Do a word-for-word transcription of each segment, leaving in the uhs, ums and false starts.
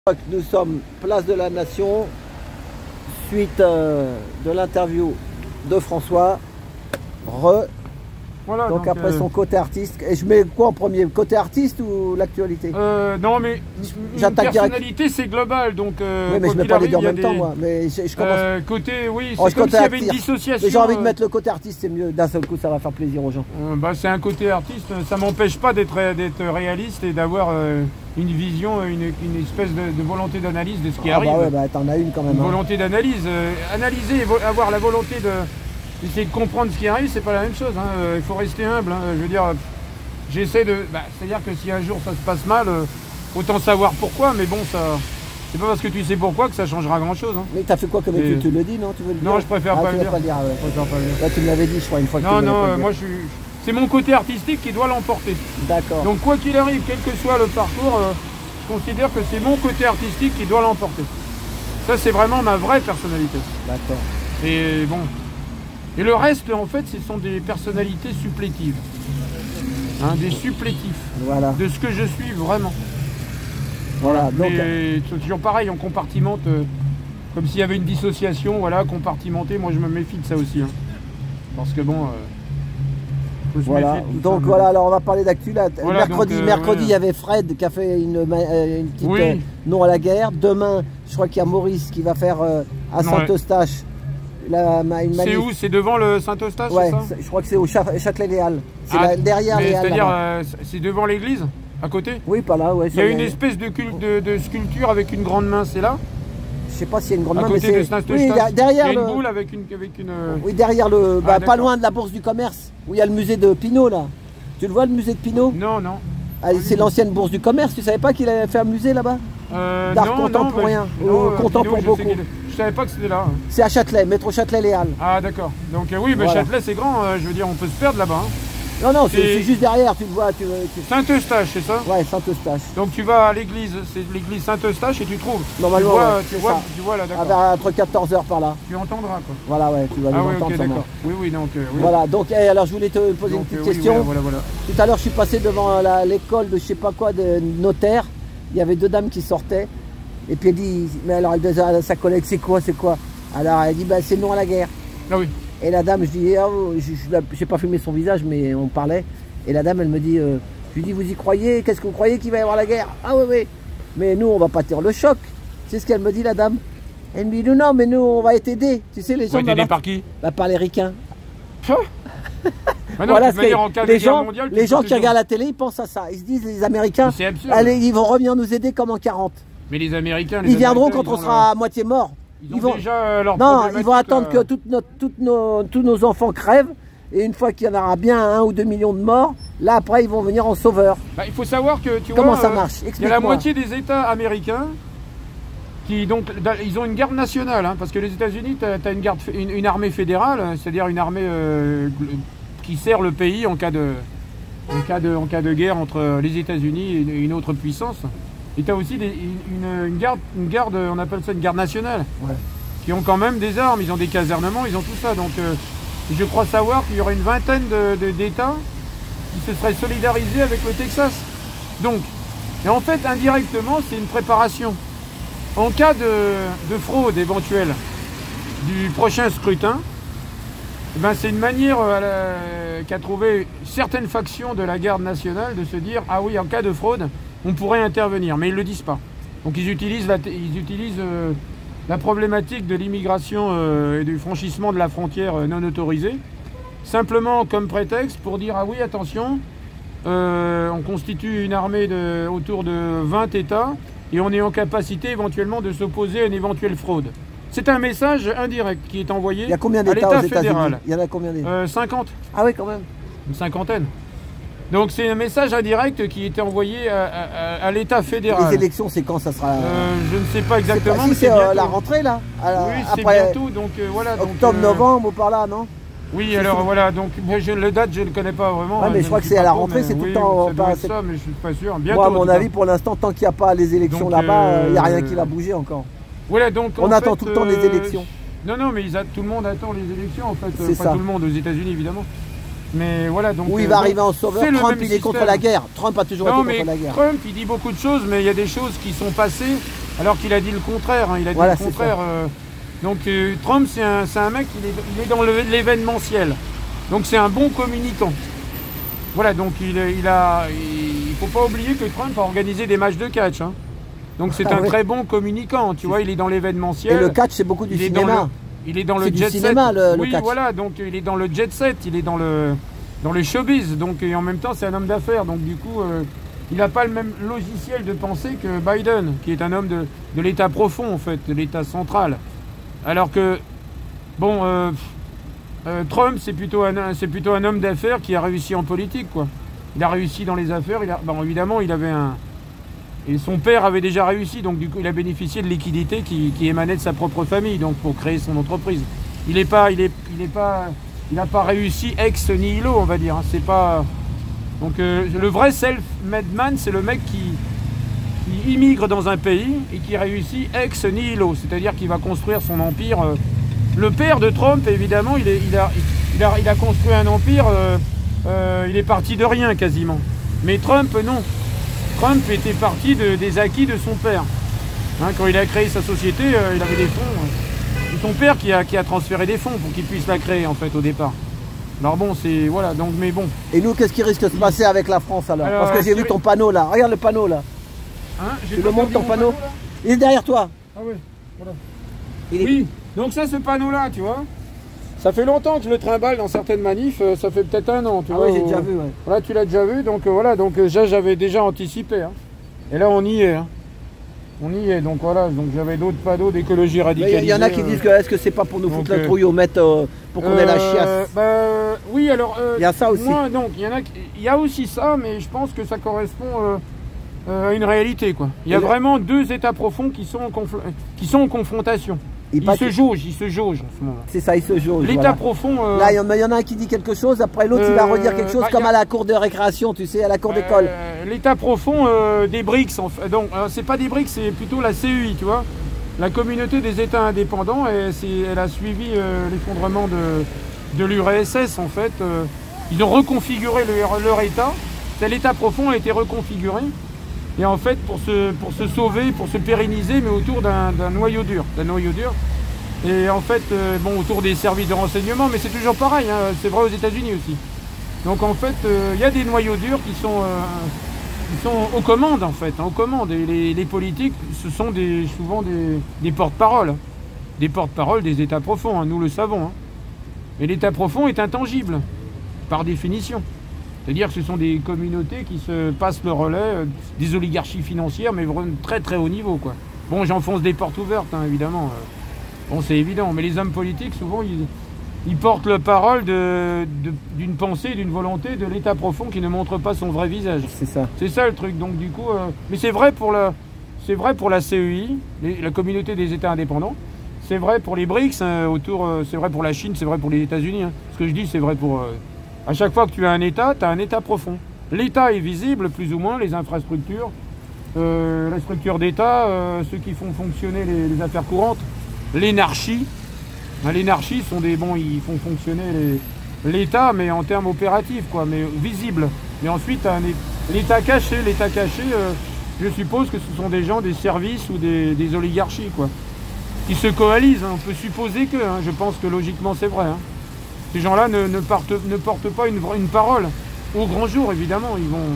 Nous sommes place de la Nation, suite euh, de l'interview de François. Re. Voilà, donc, donc après euh... son côté artiste. Et je mets quoi en premier? Côté artiste ou l'actualité? euh, Non, mais une personnalité c'est global. Donc, euh, oui, mais je mets pas les deux en même temps, moi. Mais je, je commence. Euh, côté, oui, oh, c'est comme s'il y avait une dissociation. J'ai envie de mettre le côté artiste, c'est mieux. D'un seul coup, ça va faire plaisir aux gens. Euh, bah, c'est un côté artiste. Ça m'empêche pas d'être réaliste et d'avoir euh, une vision, une, une espèce de, de volonté d'analyse de ce qui ah, arrive. Bah ouais, bah t'en as une quand même. Une hein. volonté d'analyse. Euh, analyser et avoir la volonté de. Essayer de comprendre ce qui arrive, c'est pas la même chose. Hein. Euh, il faut rester humble. Hein. Je veux dire, j'essaie de. Bah, c'est-à-dire que si un jour ça se passe mal, euh, autant savoir pourquoi. Mais bon, ça. C'est pas parce que tu sais pourquoi que ça changera grand-chose. Hein. Mais t'as fait quoi comme étude? Tu le dis, non? Tu veux le dire? Non, je préfère ah, pas, le dire. Pas le dire. Ouais. Je préfère pas le dire. Là, tu me l'avais dit, je crois, une fois que non, tu non, pas euh, moi je suis. C'est mon côté artistique qui doit l'emporter. D'accord. Donc quoi qu'il arrive, quel que soit le parcours, euh, je considère que c'est mon côté artistique qui doit l'emporter. Ça, c'est vraiment ma vraie personnalité. D'accord. Et bon. Et le reste, en fait, ce sont des personnalités supplétives. Hein, des supplétifs. Voilà. De ce que je suis vraiment. Voilà. Donc, c'est toujours pareil, on compartimente. Euh, comme s'il y avait une dissociation, voilà, compartimentée. Moi, je me méfie de ça aussi. Hein. Parce que bon. Euh, voilà. Donc ça, voilà, alors on va parler d'actu. Voilà, mercredi, donc, euh, mercredi, il ouais. y avait Fred qui a fait une, une petite oui. euh, non à la guerre. Demain, je crois qu'il y a Maurice qui va faire euh, à Saint-Eustache. C'est où? C'est devant le Saint-Eustache? Ouais, je crois que c'est au Châtelet-Léal. C'est ah, derrière Léal. C'est-à-dire, euh, c'est devant l'église? À côté? Oui, pas là, ouais. Il y a une espèce de, de, de sculpture avec une grande main, c'est là? Je sais pas s'il y a une grande à main, côté mais de c'est... Oui, derrière il y a une le... boule avec une... Avec une... Oui, derrière le... Bah, ah, pas loin de la Bourse du Commerce, où il y a le musée de Pinault, là. Tu le vois, le musée de Pinault? Non, non. Ah, c'est l'ancienne Bourse du Commerce, tu savais pas qu'il avait fait un musée là-bas? euh, D'art contemporain, ou euh, content pour beaucoup. Je savais pas que c'était là. C'est à Châtelet, métro Châtelet-Léal. Ah d'accord. Donc euh, oui, mais voilà. Châtelet c'est grand, euh, je veux dire, on peut se perdre là-bas. Hein. Non, non, c'est juste derrière, tu le vois. Tu, tu... Saint-Eustache, c'est ça? Ouais, Saint-Eustache. Donc tu vas à l'église, c'est l'église Saint-Eustache et tu trouves. Normalement, tu vois, ouais, tu, vois tu vois là, d'accord. Ah, entre quatorze heures par là. Tu entendras quoi. Voilà, ouais, tu vas ah, nous oui, entendre. Okay, d'accord. Oui, oui, donc. Euh, oui. Voilà, donc, hey, alors je voulais te poser donc, une petite euh, question. Oui, voilà, voilà, voilà. Tout à l'heure, je suis passé devant l'école de je sais pas quoi, de notaire. Il y avait deux dames qui sortaient. Et puis elle dit, mais alors elle dit à sa collègue, c'est quoi, c'est quoi? Alors elle dit, bah c'est non à la guerre. Ah oui. Et la dame, je dis, oh, je n'ai pas filmé son visage, mais on parlait. Et la dame, elle me dit, euh, je lui dis, vous y croyez? Qu'est-ce que vous croyez qu'il va y avoir la guerre? Ah oui, oui. Mais nous, on va pas tirer le choc. C'est ce qu'elle me dit, la dame. Elle me dit, non, non, mais nous, on va être aidés. Tu sais, les gens. On va être aidés par qui? Bah, par les ricains. Non, voilà, dire, en cas les de gens, mondiale, les gens qui regardent la télé, ils pensent à ça. Ils se disent, les Américains, allez, ils vont revenir nous aider comme en quarante. Mais les Américains, les ils viendront Américains, quand ils on sera leur... à moitié mort. Ils, ils vont déjà leur non, ils vont attendre là. que toutes notre, toutes nos, tous nos enfants crèvent. Et une fois qu'il y en aura bien un ou deux millions de morts, là après ils vont venir en sauveur. Bah, il faut savoir que tu comment vois, ça marche? Il y a la moitié des États américains qui donc ils ont une garde nationale, hein, parce que les États-Unis, tu as, as une, garde, une, une armée fédérale, c'est-à-dire une armée euh, qui sert le pays en cas de, en cas de, en cas de guerre entre les États-Unis et une autre puissance. Et tu as aussi des, une, une, garde, une garde, on appelle ça une garde nationale, ouais. Qui ont quand même des armes, ils ont des casernements, ils ont tout ça. Donc euh, je crois savoir qu'il y aurait une vingtaine d'États qui se seraient solidarisés avec le Texas. Donc, et en fait, indirectement, c'est une préparation. En cas de, de fraude éventuelle du prochain scrutin, eh ben c'est une manière euh, qu'a trouvé certaines factions de la garde nationale de se dire, ah oui, en cas de fraude, on pourrait intervenir, mais ils ne le disent pas. Donc ils utilisent la, ils utilisent, euh, la problématique de l'immigration euh, et du franchissement de la frontière euh, non autorisée, simplement comme prétexte pour dire, ah oui, attention, euh, on constitue une armée de, autour de vingt États et on est en capacité éventuellement de s'opposer à une éventuelle fraude. C'est un message indirect qui est envoyé Il y a combien d'États aux États-Unis? Il y en a combien d'États? euh, cinquante. Ah oui, quand même. Une cinquantaine. Donc c'est un message indirect qui était envoyé à, à, à l'État fédéral. Les élections, c'est quand ça sera? euh, Je ne sais pas exactement. Pas, si c'est euh, la rentrée là. À, oui, c'est bientôt. Donc euh, voilà. Octobre, donc, euh, novembre ou par là, non? Oui, alors ça. Voilà. Donc je, le date, je ne connais pas vraiment. Ouais, mais je, je crois que c'est à la rentrée, c'est tout le temps. Ça doit être ça, mais je suis pas sûr. Bientôt. Moi, à mon avis, pour l'instant, tant qu'il n'y a pas les élections là-bas, il euh, n'y a rien qui va bouger encore. Voilà, donc on attend fait, tout le temps les élections. Non, non, mais ils a, tout le monde attend les élections en fait. C'est pas ça. Tout le monde aux États-Unis évidemment. Mais voilà, donc. Où il va euh, arriver en sauveur. Trump, il est système. contre la guerre. Trump a toujours non, été mais contre la guerre. Trump, il dit beaucoup de choses, mais il y a des choses qui sont passées Alors qu'il a dit le contraire, hein, il a dit Voilà, le contraire. Euh, donc euh, Trump, c'est un, un mec, il est, il est dans l'événementiel. Donc c'est un bon communicant. Voilà, donc il, il a, il faut pas oublier que Trump a organisé des matchs de catch. Hein. Donc c'est ah, un oui. très bon communicant, tu vois, il est dans l'événementiel. Et le catch, c'est beaucoup du il cinéma. Est le, il est dans le jet cinéma, set. Le, le oui, catch. voilà, donc il est dans le jet set, il est dans le, dans le showbiz. Donc et en même temps, c'est un homme d'affaires. Donc du coup, euh, il n'a pas le même logiciel de pensée que Biden, qui est un homme de, de l'État profond, en fait, de l'État central. Alors que, bon, euh, euh, Trump, c'est plutôt, c'est plutôt un homme d'affaires qui a réussi en politique, quoi. Il a réussi dans les affaires. Il a, bon, évidemment, il avait un... Et son père avait déjà réussi, donc du coup, il a bénéficié de liquidités qui, qui émanaient de sa propre famille, donc pour créer son entreprise. Il n'est pas... Il est, il est pas... Il n'a pas réussi ex nihilo, on va dire. Hein. C'est pas... Donc euh, le vrai self-made man, c'est le mec qui, qui immigre dans un pays et qui réussit ex nihilo, c'est-à-dire qu'il va construire son empire. Euh, le père de Trump, évidemment, il, est, il, a, il, a, il a construit un empire, euh, euh, il est parti de rien quasiment. Mais Trump, non. Trump était parti de, des acquis de son père. Hein, quand il a créé sa société, euh, il avait des fonds. Euh, c'est son père qui a, qui a transféré des fonds pour qu'il puisse la créer, en fait, au départ. Alors bon, c'est... Voilà, donc, mais bon. Et nous, qu'est-ce qui risque de se passer avec la France, alors, alors Parce que j'ai vu ton panneau, là. Regarde le panneau, là. Hein, tu le montres, ton panneau, panneau Il est derrière toi. Ah oui, voilà. Il est... Oui, donc ça, ce panneau-là, tu vois, ça fait longtemps que je le trimballe dans certaines manifs, ça fait peut-être un an, tu ah vois. Oui, j'ai déjà vu, ouais. Voilà, tu l'as déjà vu, donc euh, voilà, donc ça, j'avais déjà anticipé. Hein. Et là, on y est, hein. On y est, donc voilà, donc j'avais d'autres panneaux d'écologie radicalisée. Il y en a qui euh... disent que est-ce que c'est pas pour nous foutre euh... la trouille au maître euh, pour qu'on euh... ait la chiasse bah, oui, alors... Euh, il y a ça aussi. Moi, donc, il y en a, il y a aussi ça, mais je pense que ça correspond euh, euh, à une réalité, quoi. Il y a Et vraiment le... deux états profonds qui sont en, confl... qui sont en confrontation. Il, il se jauge, il se jauge en ce moment. C'est ça, il se jauge. L'état voilà. profond... Euh... Là, il y, y en a un qui dit quelque chose, après l'autre, euh... il va redire quelque chose, bah, comme a... à la cour de récréation, tu sais, à la cour d'école. Euh, L'état profond euh, des BRICS, en fait. Donc, euh, c'est pas des BRICS, c'est plutôt la C E I, tu vois. La communauté des États indépendants, et elle a suivi euh, l'effondrement de, de l'U R S S, en fait. Euh, ils ont reconfiguré leur, leur État. L'état profond a été reconfiguré. Et en fait, pour se, pour se sauver, pour se pérenniser, mais autour d'un noyau dur. D'un noyau dur. Et en fait, euh, bon, autour des services de renseignement, mais c'est toujours pareil, hein, c'est vrai aux États-Unis aussi. Donc en fait, il euh, y a des noyaux durs qui sont, euh, qui sont aux commandes, en fait, hein, aux commandes. Et les, les politiques, ce sont des, souvent des, des porte-paroles. Des porte-paroles des États profonds, hein, nous le savons. Hein. Et l'État profond est intangible, par définition. C'est-à-dire que ce sont des communautés qui se passent le relais, euh, des oligarchies financières, mais vraiment très très haut niveau, quoi. Bon, j'enfonce des portes ouvertes, hein, évidemment. Bon, c'est évident, mais les hommes politiques, souvent, ils, ils portent la parole d'une pensée, d'une volonté de l'État profond qui ne montre pas son vrai visage. C'est ça. C'est ça le truc. Donc, du coup, euh, mais c'est vrai pour la, c'est vrai pour la C E I, les, la communauté des États indépendants. C'est vrai pour les BRICS, hein, autour. Euh, c'est vrai pour la Chine, c'est vrai pour les États-Unis. Hein. Ce que je dis, c'est vrai pour. Euh, à chaque fois que tu as un État, tu as un État profond. L'État est visible, plus ou moins, les infrastructures, euh, la structure d'État, euh, ceux qui font fonctionner les, les affaires courantes. L'énarchie, l'énarchie sont des bons, ils font fonctionner l'État, mais en termes opératifs, quoi, mais visible. Mais ensuite, l'État caché, l'État caché, euh, je suppose que ce sont des gens des services ou des, des oligarchies, quoi, qui se coalisent. Hein. On peut supposer que, hein, je pense que logiquement c'est vrai. Hein. Ces gens-là ne, ne, ne portent pas une, une parole au grand jour, évidemment. Ils vont,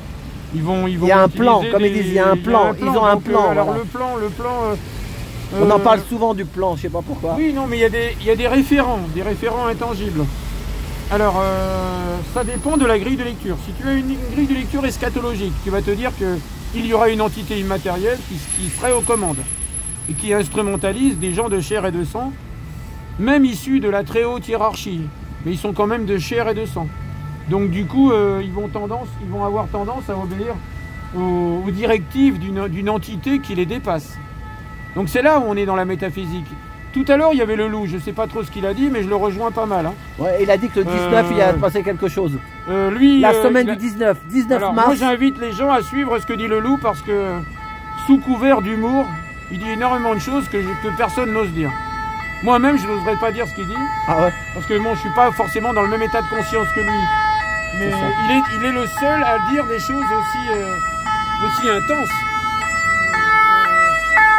ils vont, ils vont. Il y a un plan, comme ils disent, il y a un plan. Ils ont un plan. Alors voilà. le plan, le plan. Euh, On en parle souvent du plan, je sais pas pourquoi. Oui, non, mais il y a des, il y a des référents, des référents intangibles. Alors, euh, ça dépend de la grille de lecture. Si tu as une, une grille de lecture eschatologique, tu vas te dire qu'il y aura une entité immatérielle qui, qui serait aux commandes et qui instrumentalise des gens de chair et de sang, même issus de la très haute hiérarchie, mais ils sont quand même de chair et de sang. Donc du coup, euh, ils, vont tendance, ils vont avoir tendance à obéir aux, aux directives d'une entité qui les dépasse. Donc c'est là où on est dans la métaphysique. Tout à l'heure, il y avait le loup, je ne sais pas trop ce qu'il a dit, mais je le rejoins pas mal. Hein. Ouais, il a dit que le dix-neuf, euh, il a passé quelque chose. Euh, lui, la euh, semaine a... du dix-neuf, dix-neuf Alors, mars. Moi, j'invite les gens à suivre ce que dit le loup parce que, sous couvert d'humour, il dit énormément de choses que, je, que personne n'ose dire. Moi-même, je n'oserais pas dire ce qu'il dit. Ah ouais. Parce que bon, je ne suis pas forcément dans le même état de conscience que lui. Mais est il, est, il est le seul à dire des choses aussi, euh, aussi intenses.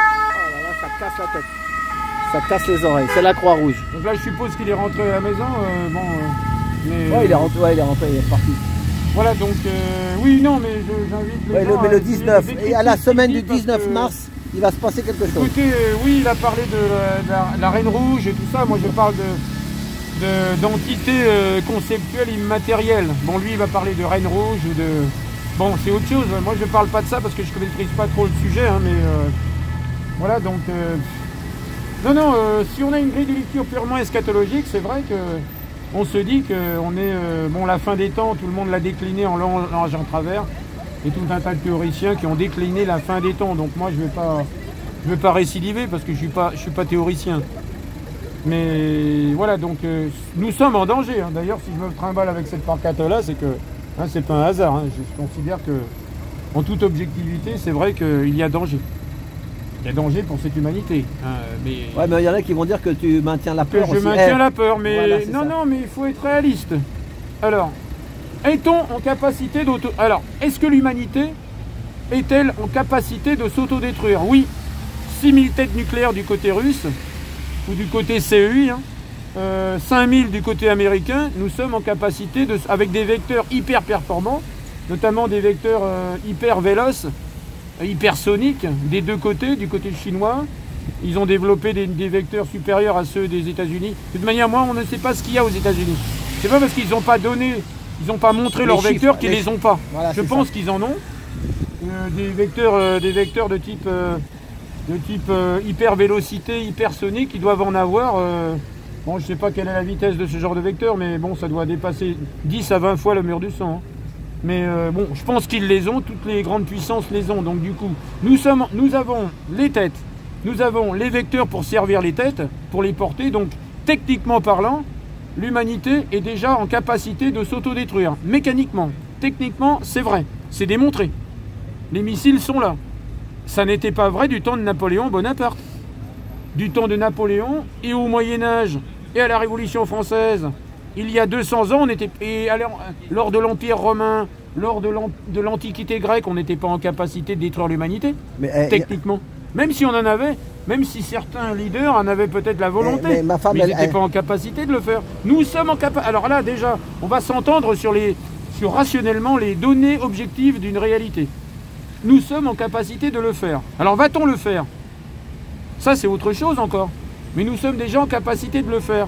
casse la tête. Ça casse les oreilles. C'est la Croix-Rouge. Donc là, je suppose qu'il est rentré à la maison. Euh, bon, euh, mais, ouais, il est rentré, ouais, il est rentré, il est parti. Voilà, donc, euh, oui, non, mais j'invite les ouais, gens le, mais le à dix-neuf, et à la semaine du dix-neuf que, mars, il va se passer quelque chose. Écoutez, euh, oui, il a parlé de la, de la, de la Reine Rouge et tout ça. Moi, je parle de d'entités euh, conceptuelles immatérielles. Bon, lui, il va parler de Reine Rouge ou de... Bon, c'est autre chose. Moi, je parle pas de ça parce que je ne maîtrise pas trop le sujet, hein, mais... Euh, voilà, donc... Euh, non, non, euh, si on a une grille de lecture purement eschatologique, c'est vrai que... On se dit qu'on est, euh, bon, la fin des temps, tout le monde l'a décliné en l'ange en travers, et tout un tas de théoriciens qui ont décliné la fin des temps. Donc moi, je ne vais pas, je vais pas récidiver parce que je ne suis pas, je suis pas théoricien. Mais voilà, donc euh, nous sommes en danger. Hein. D'ailleurs, si je me trimballe avec cette pancarte-là, c'est que hein, c'est pas un hasard. Hein. Je considère que, en toute objectivité, c'est vrai qu'il y a danger. Il y a danger pour cette humanité. Hein, mais... Ouais, mais il y en a qui vont dire que tu maintiens la peur que je aussi. maintiens eh. la peur, mais voilà, non, ça. non, mais il faut être réaliste. Alors, est-on en capacité d'auto... Alors, est-ce que l'humanité est-elle en capacité de s'autodétruire? Oui. six mille têtes nucléaires du côté russe, ou du côté C E I, hein, euh, cinq mille du côté américain, nous sommes en capacité, de, avec des vecteurs hyper performants, notamment des vecteurs euh, hyper véloces, hypersoniques des deux côtés, du côté chinois. Ils ont développé des, des vecteurs supérieurs à ceux des États-Unis. De toute manière, moi, on ne sait pas ce qu'il y a aux États-Unis. C'est pas parce qu'ils n'ont pas donné, ils n'ont pas montré les leurs chiffres, vecteurs qu'ils les, les ont pas. Voilà, je pense qu'ils en ont. Euh, des vecteurs, euh, des vecteurs de type, euh, de type euh, hyper vélocité, hypersonique, ils doivent en avoir. Euh, bon, je sais pas quelle est la vitesse de ce genre de vecteur, mais bon, ça doit dépasser dix à vingt fois le mur du son. Hein. Mais euh, bon, je pense qu'ils les ont, toutes les grandes puissances les ont. Donc du coup, nous, sommes, nous avons les têtes, nous avons les vecteurs pour servir les têtes, pour les porter. Donc techniquement parlant, l'humanité est déjà en capacité de s'autodétruire. Mécaniquement, techniquement, c'est vrai, c'est démontré. Les missiles sont là. Ça n'était pas vrai du temps de Napoléon Bonaparte. Du temps de Napoléon et au Moyen-Âge et à la Révolution française. Il y a deux cents ans, on était, et alors, lors de l'Empire romain, lors de l'Antiquité grecque, on n'était pas en capacité de détruire l'humanité, eh, techniquement. A... Même si on en avait, même si certains leaders en avaient peut-être la volonté, mais, mais, femme, mais ils n'étaient elle... pas en capacité de le faire. Nous sommes en capacité. Alors là, déjà, on va s'entendre sur, les, sur rationnellement les données objectives d'une réalité. Nous sommes en capacité de le faire. Alors va-t-on le faire? Ça, c'est autre chose encore. Mais nous sommes déjà en capacité de le faire.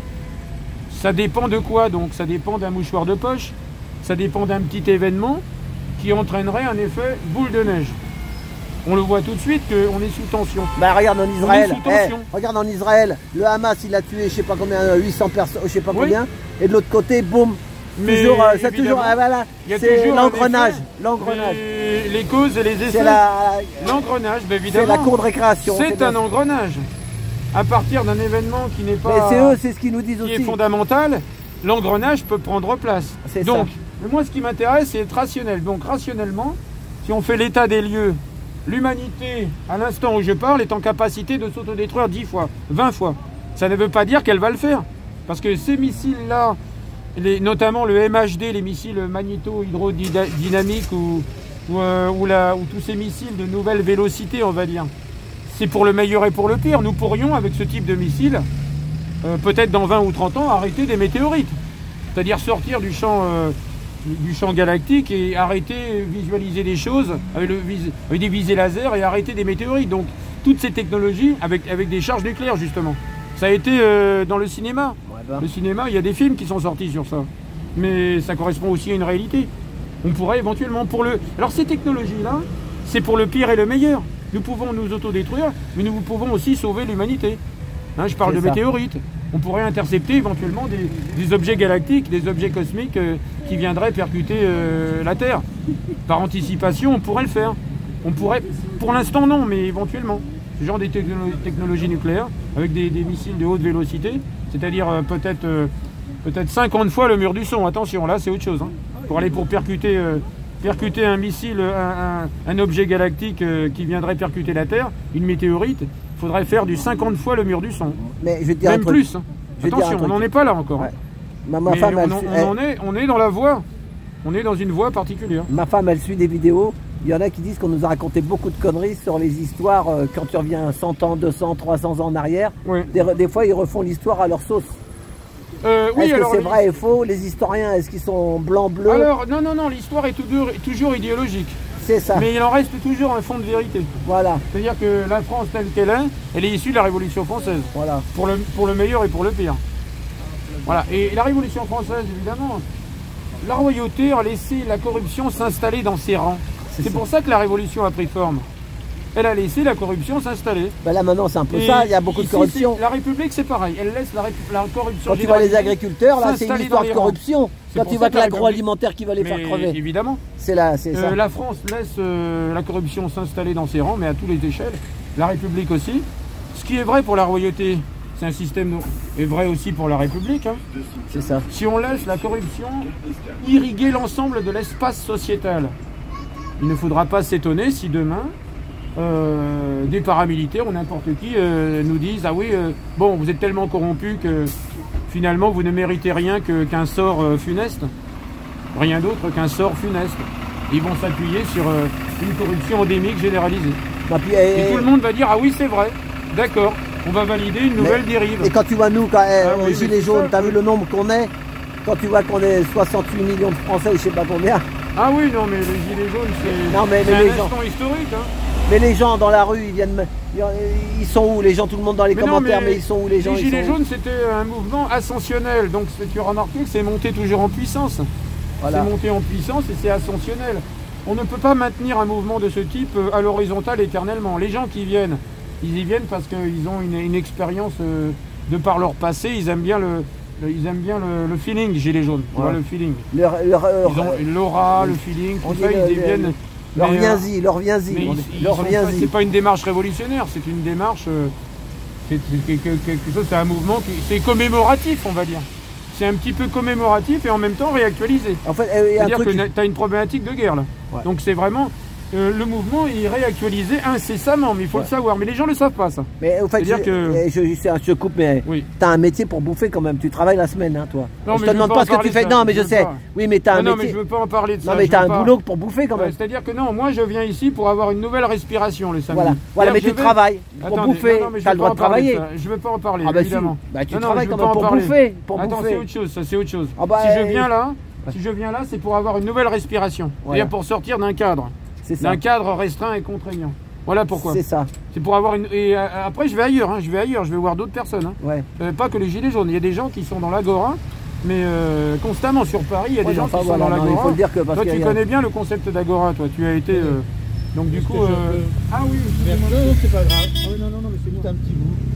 Ça dépend de quoi donc? Ça dépend d'un mouchoir de poche, ça dépend d'un petit événement qui entraînerait un effet boule de neige. On le voit tout de suite qu'on est sous tension. Bah regarde en Israël, hey, regarde en Israël, le Hamas il a tué je sais pas combien, huit cents personnes, je sais pas combien, oui. Et de l'autre côté, boum, mais toujours, euh, c'est toujours, ah, voilà, c'est l'engrenage, l'engrenage. Les causes et les effets. L'engrenage, bah, évidemment. C'est la cour de récréation. C'est un engrenage. À partir d'un événement qui n'est pas... Mais c'est eux, c'est ce qu'ils nous disent qui aussi. Qui est fondamental, l'engrenage peut prendre place. Donc, ça. Moi ce qui m'intéresse, c'est être rationnel. Donc rationnellement, si on fait l'état des lieux, l'humanité, à l'instant où je parle, est en capacité de s'autodétruire dix fois, vingt fois. Ça ne veut pas dire qu'elle va le faire. Parce que ces missiles-là, notamment le M H D, les missiles magnéto-hydrodynamiques ou, ou, euh, ou, la, ou tous ces missiles de nouvelle vélocité, on va dire, c'est pour le meilleur et pour le pire. Nous pourrions, avec ce type de missile, euh, peut-être dans vingt ou trente ans, arrêter des météorites. C'est-à-dire sortir du champ, euh, du champ galactique et arrêter, visualiser des choses avec, le, avec des visées laser et arrêter des météorites. Donc, toutes ces technologies avec, avec des charges nucléaires, justement. Ça a été euh, dans le cinéma. Ouais, ben. Le cinéma, il y a des films qui sont sortis sur ça. Mais ça correspond aussi à une réalité. On pourrait éventuellement pour le... Alors, ces technologies-là, c'est pour le pire et le meilleur. Nous pouvons nous autodétruire, mais nous pouvons aussi sauver l'humanité. Hein, je parle de ça. Météorites. On pourrait intercepter éventuellement des, des objets galactiques, des objets cosmiques euh, qui viendraient percuter euh, la Terre. Par anticipation, on pourrait le faire. On pourrait, pour l'instant non, mais éventuellement. Ce genre de technolo technologies nucléaires, avec des, des missiles de haute vélocité, c'est-à-dire euh, peut-être euh, peut-être cinquante fois le mur du son. Attention, là c'est autre chose. Hein. Pour aller pour percuter... Euh, percuter un missile, un, un, un objet galactique euh, qui viendrait percuter la Terre, une météorite, il faudrait faire du cinquante fois le mur du son. Mais je vais te dire Même un truc. plus. Hein. Attention, on n'en est pas là encore. Ouais. Ma, ma Mais femme, on, elle, on, elle, on, est, on est dans la voie. On est dans une voie particulière. Ma femme, elle suit des vidéos il y en a qui disent qu'on nous a raconté beaucoup de conneries sur les histoires euh, quand tu reviens cent ans, deux cents, trois cents ans en arrière. Oui. Des, des fois, ils refont l'histoire à leur sauce. Euh, oui, est-ce que c'est les... vrai et faux? Les historiens, est-ce qu'ils sont blancs, bleus? Alors, non, non, non, l'histoire est toujours, toujours idéologique. C'est ça. Mais il en reste toujours un fond de vérité. Voilà. C'est-à-dire que la France telle qu'elle est, elle est issue de la Révolution française. Voilà. Pour le, pour le meilleur et pour le pire. Voilà. Et la Révolution française, évidemment, la royauté a laissé la corruption s'installer dans ses rangs. C'est pour ça que la Révolution a pris forme. Elle a laissé la corruption s'installer. Ben là maintenant c'est un peu Et ça, il y a beaucoup ici, de corruption. La République c'est pareil, elle laisse la, la corruption. Quand tu vois les agriculteurs, là c'est une histoire de corruption. Quand tu vois que l'agroalimentaire qui va les mais faire crever. Évidemment. C'est là, c'est ça. Euh, la France laisse euh, la corruption s'installer dans ses rangs, mais à toutes les échelles. La République aussi. Ce qui est vrai pour la royauté, c'est un système est vrai aussi pour la République. Hein. C'est ça. Si on laisse la corruption irriguer l'ensemble de l'espace sociétal, il ne faudra pas s'étonner si demain euh, des paramilitaires ou n'importe qui euh, nous disent ah oui euh, bon vous êtes tellement corrompus que finalement vous ne méritez rien que, qu'un sort euh, funeste, rien d'autre qu'un sort funeste. Ils vont s'appuyer sur euh, une corruption endémique généralisée. Bah, puis, et, et tout le monde va dire ah oui c'est vrai, d'accord, on va valider une nouvelle mais, dérive. Et quand tu vois nous, quand, eh, ah, aux oui, Gilets jaunes, tu as vu le nombre qu'on est, quand tu vois qu'on est soixante-huit millions de Français, je sais pas combien. Ah oui non mais les Gilets jaunes c'est non, mais, mais un les instant gens... historique. Hein. Mais les gens dans la rue, ils viennent, ils sont où les gens, tout le monde dans les mais commentaires, non, mais mais ils sont où les gens? Les Gilets jaunes, c'était un mouvement ascensionnel, donc tu as remarqué que c'est monté toujours en puissance. Voilà. C'est monté en puissance et c'est ascensionnel. On ne peut pas maintenir un mouvement de ce type à l'horizontale éternellement. Les gens qui viennent, ils y viennent parce qu'ils ont une, une expérience euh, de par leur passé, ils aiment bien le, le ils aiment bien le, le feeling, Gilets jaunes, tu ouais. vois, le feeling. Leur, leur, leur, ils ont l'aura, le feeling, tout ça, ils y viennent. Leur viens-y, leur viens-y. C'est pas une démarche révolutionnaire, c'est une démarche, euh, c'est quelque chose, c'est un mouvement qui, c'est commémoratif, on va dire. C'est un petit peu commémoratif et en même temps réactualisé. En fait, c'est-à-dire que tu as une problématique de guerre là. Ouais. Donc c'est vraiment euh, le mouvement est réactualisé incessamment, mais il faut ouais. le savoir. Mais les gens ne le savent pas ça. Mais au fait, je, que... je, je, je, je coupe, mais oui. tu as un métier pour bouffer quand même. Tu travailles la semaine, hein, toi. Non, je te demande pas ce que tu fais. Ça. Non, mais je, je sais. Pas. Oui, mais tu as un non, métier. Non, mais je veux pas en parler de ça. Non, mais tu as un pas. boulot pour bouffer quand même. Ouais, c'est-à-dire que non, moi je viens ici pour avoir une nouvelle respiration le samedi. Voilà, voilà mais tu vais... travailles pour Attendez, bouffer. Tu as le droit de travailler. Je veux pas en parler, ah bah évidemment. Si. Bah, tu travailles quand même pour bouffer. Attends, c'est autre chose. Ça, c'est autre chose. Si je viens là, si je viens là, c'est pour avoir une nouvelle respiration. C'est-à-dire pour sortir d'un cadre. D'un cadre restreint et contraignant. Voilà pourquoi. C'est ça. C'est pour avoir une. Et euh, après, je vais ailleurs. Hein. Je vais ailleurs. Je vais voir d'autres personnes. Hein. Ouais. Euh, pas que les gilets jaunes. Il y a des gens qui sont dans l'agora, mais euh, constamment sur Paris, il y a ouais, des gens qui voilà, sont dans l'agora. Il faut le dire que parce toi, tu connais bien le concept d'agora. Toi, tu as été. Euh... Donc du coup. Euh... Ah oui. Non, c'est pas grave. Ah, oui, non, non, non, mais c'est juste un petit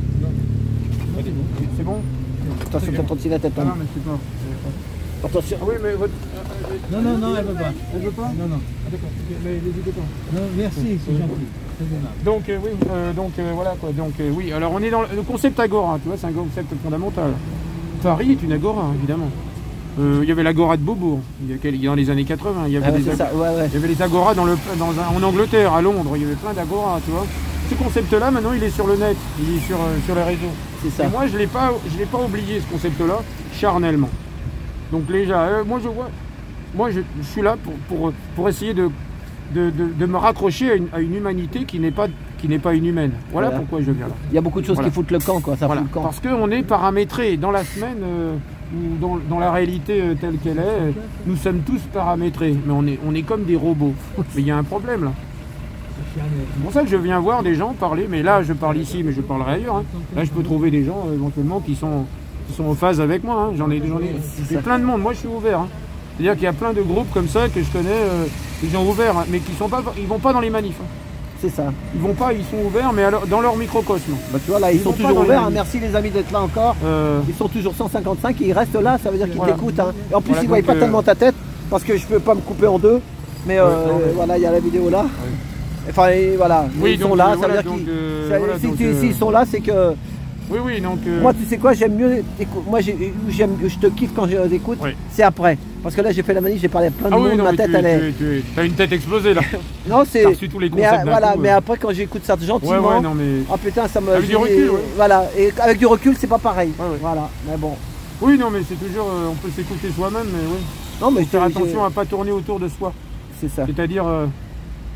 bout. C'est bon. Attention, t'as ton la tête. Ah non, mais c'est pas. Attention. Ah oui, mais votre. Non, non, non, elle veut pas. Elle veut pas? Non, non. Ah, d'accord. Mais n'hésitez pas. Non, merci, c'est gentil. Donc euh, oui, euh, donc euh, voilà quoi. Donc euh, oui, alors on est dans le concept agora, tu vois, c'est un concept fondamental. Paris est une agora, évidemment. Euh, il y avait l'agora de Beaubourg, il y a, dans les années quatre-vingts. Il y avait, ah ouais, des, ça, ouais, ouais. il y avait les agoras dans le, dans un, en Angleterre, à Londres, il y avait plein d'agoras, tu vois. Ce concept-là, maintenant, il est sur le net, il est sur, euh, sur les réseaux. C'est ça. Et moi, je ne l'ai pas, je l'ai pas oublié, ce concept-là, charnellement. Donc déjà, euh, moi je vois, moi je, je suis là pour, pour, pour essayer de, de, de, de me raccrocher à une, à une humanité qui n'est pas, qui n'est pas inhumaine. Voilà, voilà pourquoi je viens là. Il y a beaucoup de choses voilà. qui foutent le camp, quoi. Ça voilà. fout le camp. Parce qu'on est paramétré dans la semaine, euh, ou dans, dans la réalité euh, telle qu'elle est, euh, nous sommes tous paramétrés, mais on est, on est comme des robots. Mais il y a un problème là. C'est pour ça que je viens voir des gens parler, mais là je parle ici, mais je parlerai ailleurs. Hein. Là je peux trouver des gens euh, éventuellement qui sont... Qui sont en phase avec moi, hein. j'en ai, j'en ai, j'ai plein de monde, moi je suis ouvert. Hein. C'est-à-dire qu'il y a plein de groupes comme ça que je connais, euh, des gens ouverts, hein, mais qui sont pas, ils vont pas dans les manifs. Hein. C'est ça. Ils vont pas, ils sont ouverts, mais alors, dans leur microcosme. Bah tu vois là, ils, ils sont toujours ouverts. Hein. Merci les amis d'être là encore. Euh... Ils sont toujours cent cinquante-cinq et ils restent là, ça veut dire qu'ils voilà. t'écoutent. Hein. Et en plus voilà, ils voient pas euh... tellement ta tête parce que je peux pas me couper en deux. Mais euh, ouais, non, mais... voilà, il y a la vidéo là. Ouais. Enfin et voilà, oui, ils donc, sont là, euh, ça voilà, veut dire qu'ils. Euh, voilà, si, donc, si, euh... s'ils sont là, c'est que. Oui, oui, donc. Euh... Moi, tu sais quoi, j'aime mieux. Moi, j'aime, je te kiffe quand je t'écoute. Oui. C'est après. Parce que là, j'ai fait la manif, j'ai parlé à plein de ah, monde. Oui, non, ma tête, tu, elle est. Tu, tu as une tête explosée là. Non, c'est. T'as reçu tous les concepts. Mais, voilà, coup, mais ouais. après, quand j'écoute ça gentiment. Ouais, ouais, non, mais. Ah putain, ça me. Avec du recul, ouais. Voilà. Et avec du recul, c'est pas pareil. Ouais, ouais. Voilà. Mais bon. Oui, non, mais c'est toujours. Euh, on peut s'écouter soi-même, mais oui. Non, mais faut faire attention à pas tourner autour de soi. C'est ça. C'est-à-dire. Euh,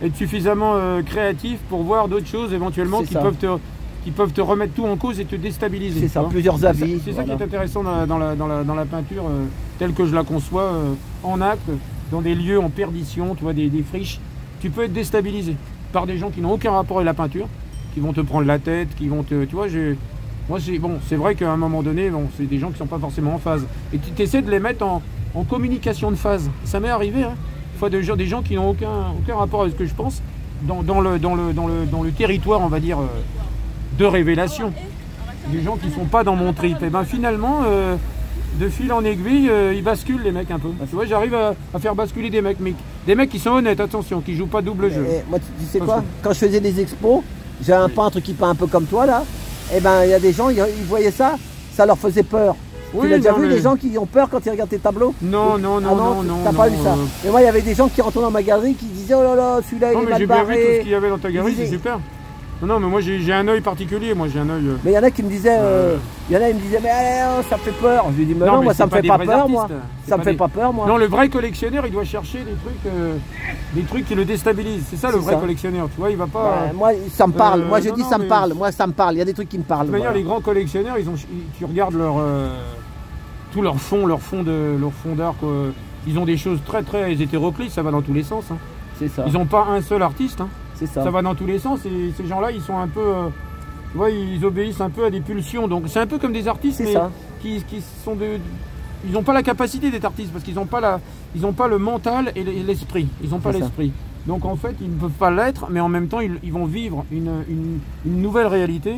être suffisamment euh, créatif pour voir d'autres choses éventuellement qui peuvent, te, qui peuvent te remettre tout en cause et te déstabiliser. C'est ça, plusieurs avis. C'est ça, voilà. ça qui est intéressant dans la, dans la, dans la, dans la peinture euh, telle que je la conçois, euh, en acte, dans des lieux en perdition, tu vois, des, des friches. Tu peux être déstabilisé par des gens qui n'ont aucun rapport avec la peinture, qui vont te prendre la tête, qui vont te... Tu vois, j'ai... Moi, c'est bon, c'est vrai qu'à un moment donné, bon, c'est des gens qui ne sont pas forcément en phase. Et tu essaies de les mettre en, en communication de phase. Ça m'est arrivé, hein. Des fois, des gens, des gens qui n'ont aucun, aucun rapport avec ce que je pense, dans, dans, le, dans, le, dans, le, dans le territoire, on va dire, euh, de révélation. Des gens qui ne sont pas dans mon trip. Et ben finalement, euh, de fil en aiguille, euh, ils basculent, les mecs, un peu. Tu vois, j'arrive à, à faire basculer des mecs, mais des mecs qui sont honnêtes, attention, qui ne jouent pas double jeu. Et, moi, tu, tu sais quoi, quand je faisais des expos, j'ai un peintre qui peint un peu comme toi, là. Et ben, il y a des gens, ils, ils voyaient ça, ça leur faisait peur. Oui, tu as déjà non, vu mais... des gens qui ont peur quand ils regardent tes tableaux? Non, non, non, ah, non, non. T'as non, pas non, vu ça? euh... Et moi, il y avait des gens qui rentraient dans ma galerie qui disaient, oh là là, celui-là, il est mais mal j'ai bien barré. vu tout ce qu'il y avait dans ta galerie, disaient... c'est super. Non, non, mais moi j'ai un œil particulier, moi j'ai un œil. Euh... Mais il y en a qui me disaient, euh, il y en a qui me disaient, mais allez, ça me fait peur. Je lui dis, mais non, non mais moi ça me fait pas peur, moi. Ça me fait pas peur, moi. Non, le vrai collectionneur, il doit chercher des trucs, euh, des trucs qui le déstabilisent. C'est ça le vrai ça. collectionneur, tu vois, il va pas. Ouais, moi, ça me parle. Euh, moi, je non, dis, non, ça me mais... parle. Moi, ça me parle. Il y a des trucs qui me parlent. De toute manière, voilà. les grands collectionneurs, ils ont, ils, tu regardes leur, euh, tout leur fond, leur fond de, leur fond d'art. Ils ont des choses très, très hétéroclites. Ça va dans tous les sens. Hein. C'est ça. Ils n'ont pas un seul artiste. Hein. C'est ça. Ça va dans tous les sens. Et ces gens-là, ils sont un peu, euh, tu vois, ils obéissent un peu à des pulsions. Donc, c'est un peu comme des artistes, mais ça. Qui, qui sont de, ils n'ont pas la capacité d'être artistes parce qu'ils n'ont pas la, ils n'ont pas le mental et l'esprit. Ils n'ont pas l'esprit. Donc, en fait, ils ne peuvent pas l'être, mais en même temps, ils, ils vont vivre une, une, une nouvelle réalité.